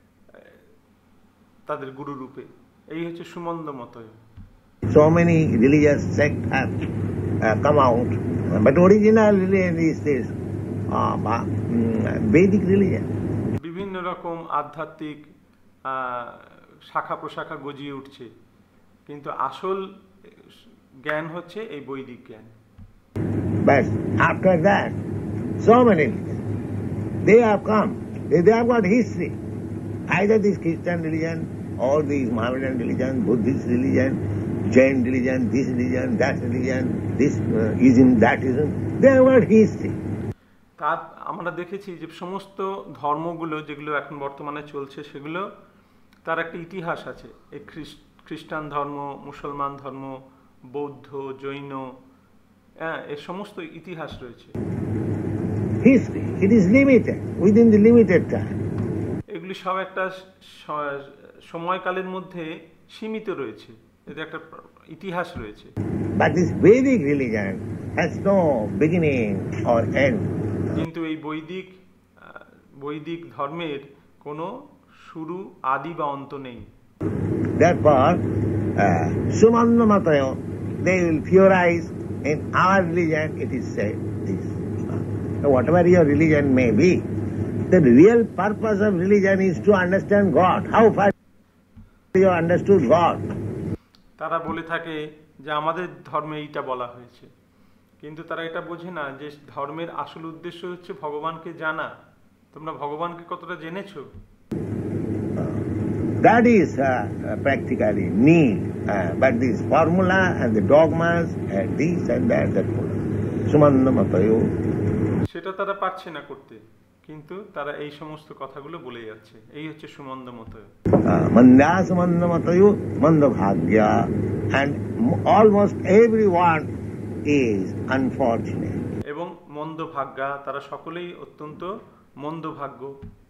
তাদের গুরু রূপে। এই হচ্ছে সুমন্দ মত। So many religious sects have uh, come out, but original religion is this uh, Vedic religion. বিভিন্ন রকম আধ্যাত্মিক শাখা প্রশাখা গজিয়ে উঠছে, কিন্তু আসল জ্ঞান হচ্ছে এই বৈদিক জ্ঞান। But after that, so many they have come. They, they have got history. Either this Christian religion or this Mohammedan religion, Buddhist religion, Jain religion, this religion, that religion, this uh, ism, that ism. They have got history. তার আমরা দেখেছি যে সমস্ত ধর্মগুলো যেগুলো এখন বর্তমানে চলছে সেগুলো তার একটা ইতিহাস আছে। এই খ্রিস্টান ধর্ম, মুসলমান ধর্ম, বৌদ্ধ, জৈন, হ্যাঁ, এর সমস্ত ইতিহাস রয়েছে। History, it is limited, within the limited time. এগুলি সব একটা সময়কালের মধ্যে সীমিত রয়েছে, এদের একটা ইতিহাস রয়েছে। But this Vedic religion has no beginning or end. কিন্তু এই বৈদিক বৈদিক ধর্মের কোনো শুরু, আদি বা অন্ত নেই। Therefore, Sumanda Matayo, they will theorize, in our religion it is said this. So whatever your religion may be, the real purpose of religion is to understand God. How far you understood God? তারা বলে থাকে যে আমাদের ধর্মে এইটা বলা হয়েছে, কিন্তু তারা এটা বোঝে না যে ধর্মের আসল উদ্দেশ্য হচ্ছে ভগবানকে জানা। তোমরা ভগবানকে কতটা জেনেছো? That is uh, practically need. Uh, but this formula and the dogmas and this and that, that Sumanda Matayo. সেটা তারা পারছে না করতে, কিন্তু তারা এই সমস্ত কথাগুলো বলে যাচ্ছে। এই হচ্ছে সুমন্দ মতয়। Manda Sumanda Matayo, Manda Bhagya, and almost everyone is unfortunate. এবং মন্দ ভাগ্যা, তারা সকলেই অত্যন্ত মন্দ ভাগ্য।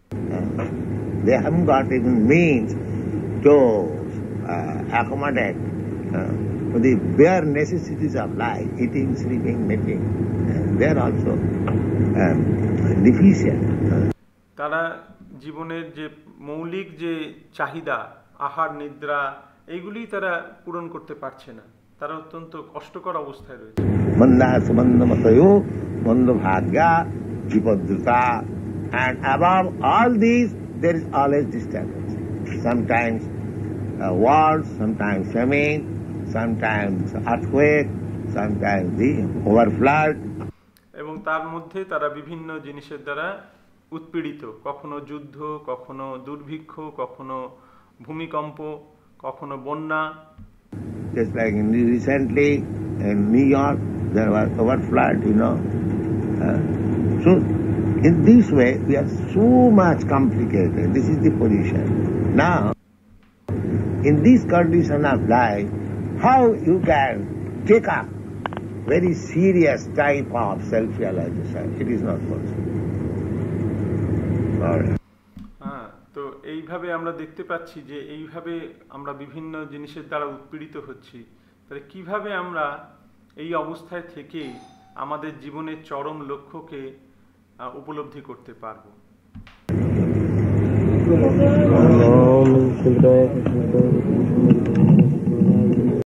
They haven't got even means to uh, accommodate uh, the bare necessities of life, eating, sleeping, making. Uh, they are also um, deficient. তারা জীবনের যে মৌলিক যে চাহিদা, আহার, নিদ্রা, এইগুলি তারা পূরণ করতে পারছে না। তারা অত্যন্ত কষ্টকর অবস্থায় রয়েছে। Manda Sumanda Matayo, Manda Bhagya, Vipadruta, and above all these, there is always disturbance. Sometimes uh, wars, sometimes famine, sometimes earthquake, sometimes the overflood. এবং তার মধ্যে তারা বিভিন্ন জিনিসের দ্বারা উৎপীড়িত, কখনো যুদ্ধ, কখনো দুর্ভিক্ষ, কখনো ভূমিকম্প, কখনো বন্যা। Just like in recently in New York, there was overflood, you know. Uh, so in this way, we are so much complicated. This is the position. Now, in this condition of life, how you can take up very serious type of self-realization? It is not possible. All right. হ্যাঁ, তো এইভাবে আমরা দেখতে পাচ্ছি যে এইভাবে আমরা বিভিন্ন জিনিসের দ্বারা উৎপীড়িত হচ্ছি। তাহলে কিভাবে আমরা এই অবস্থায় থেকে আমাদের জীবনের চরম লক্ষ্যকে উপলব্ধি করতে পারবো?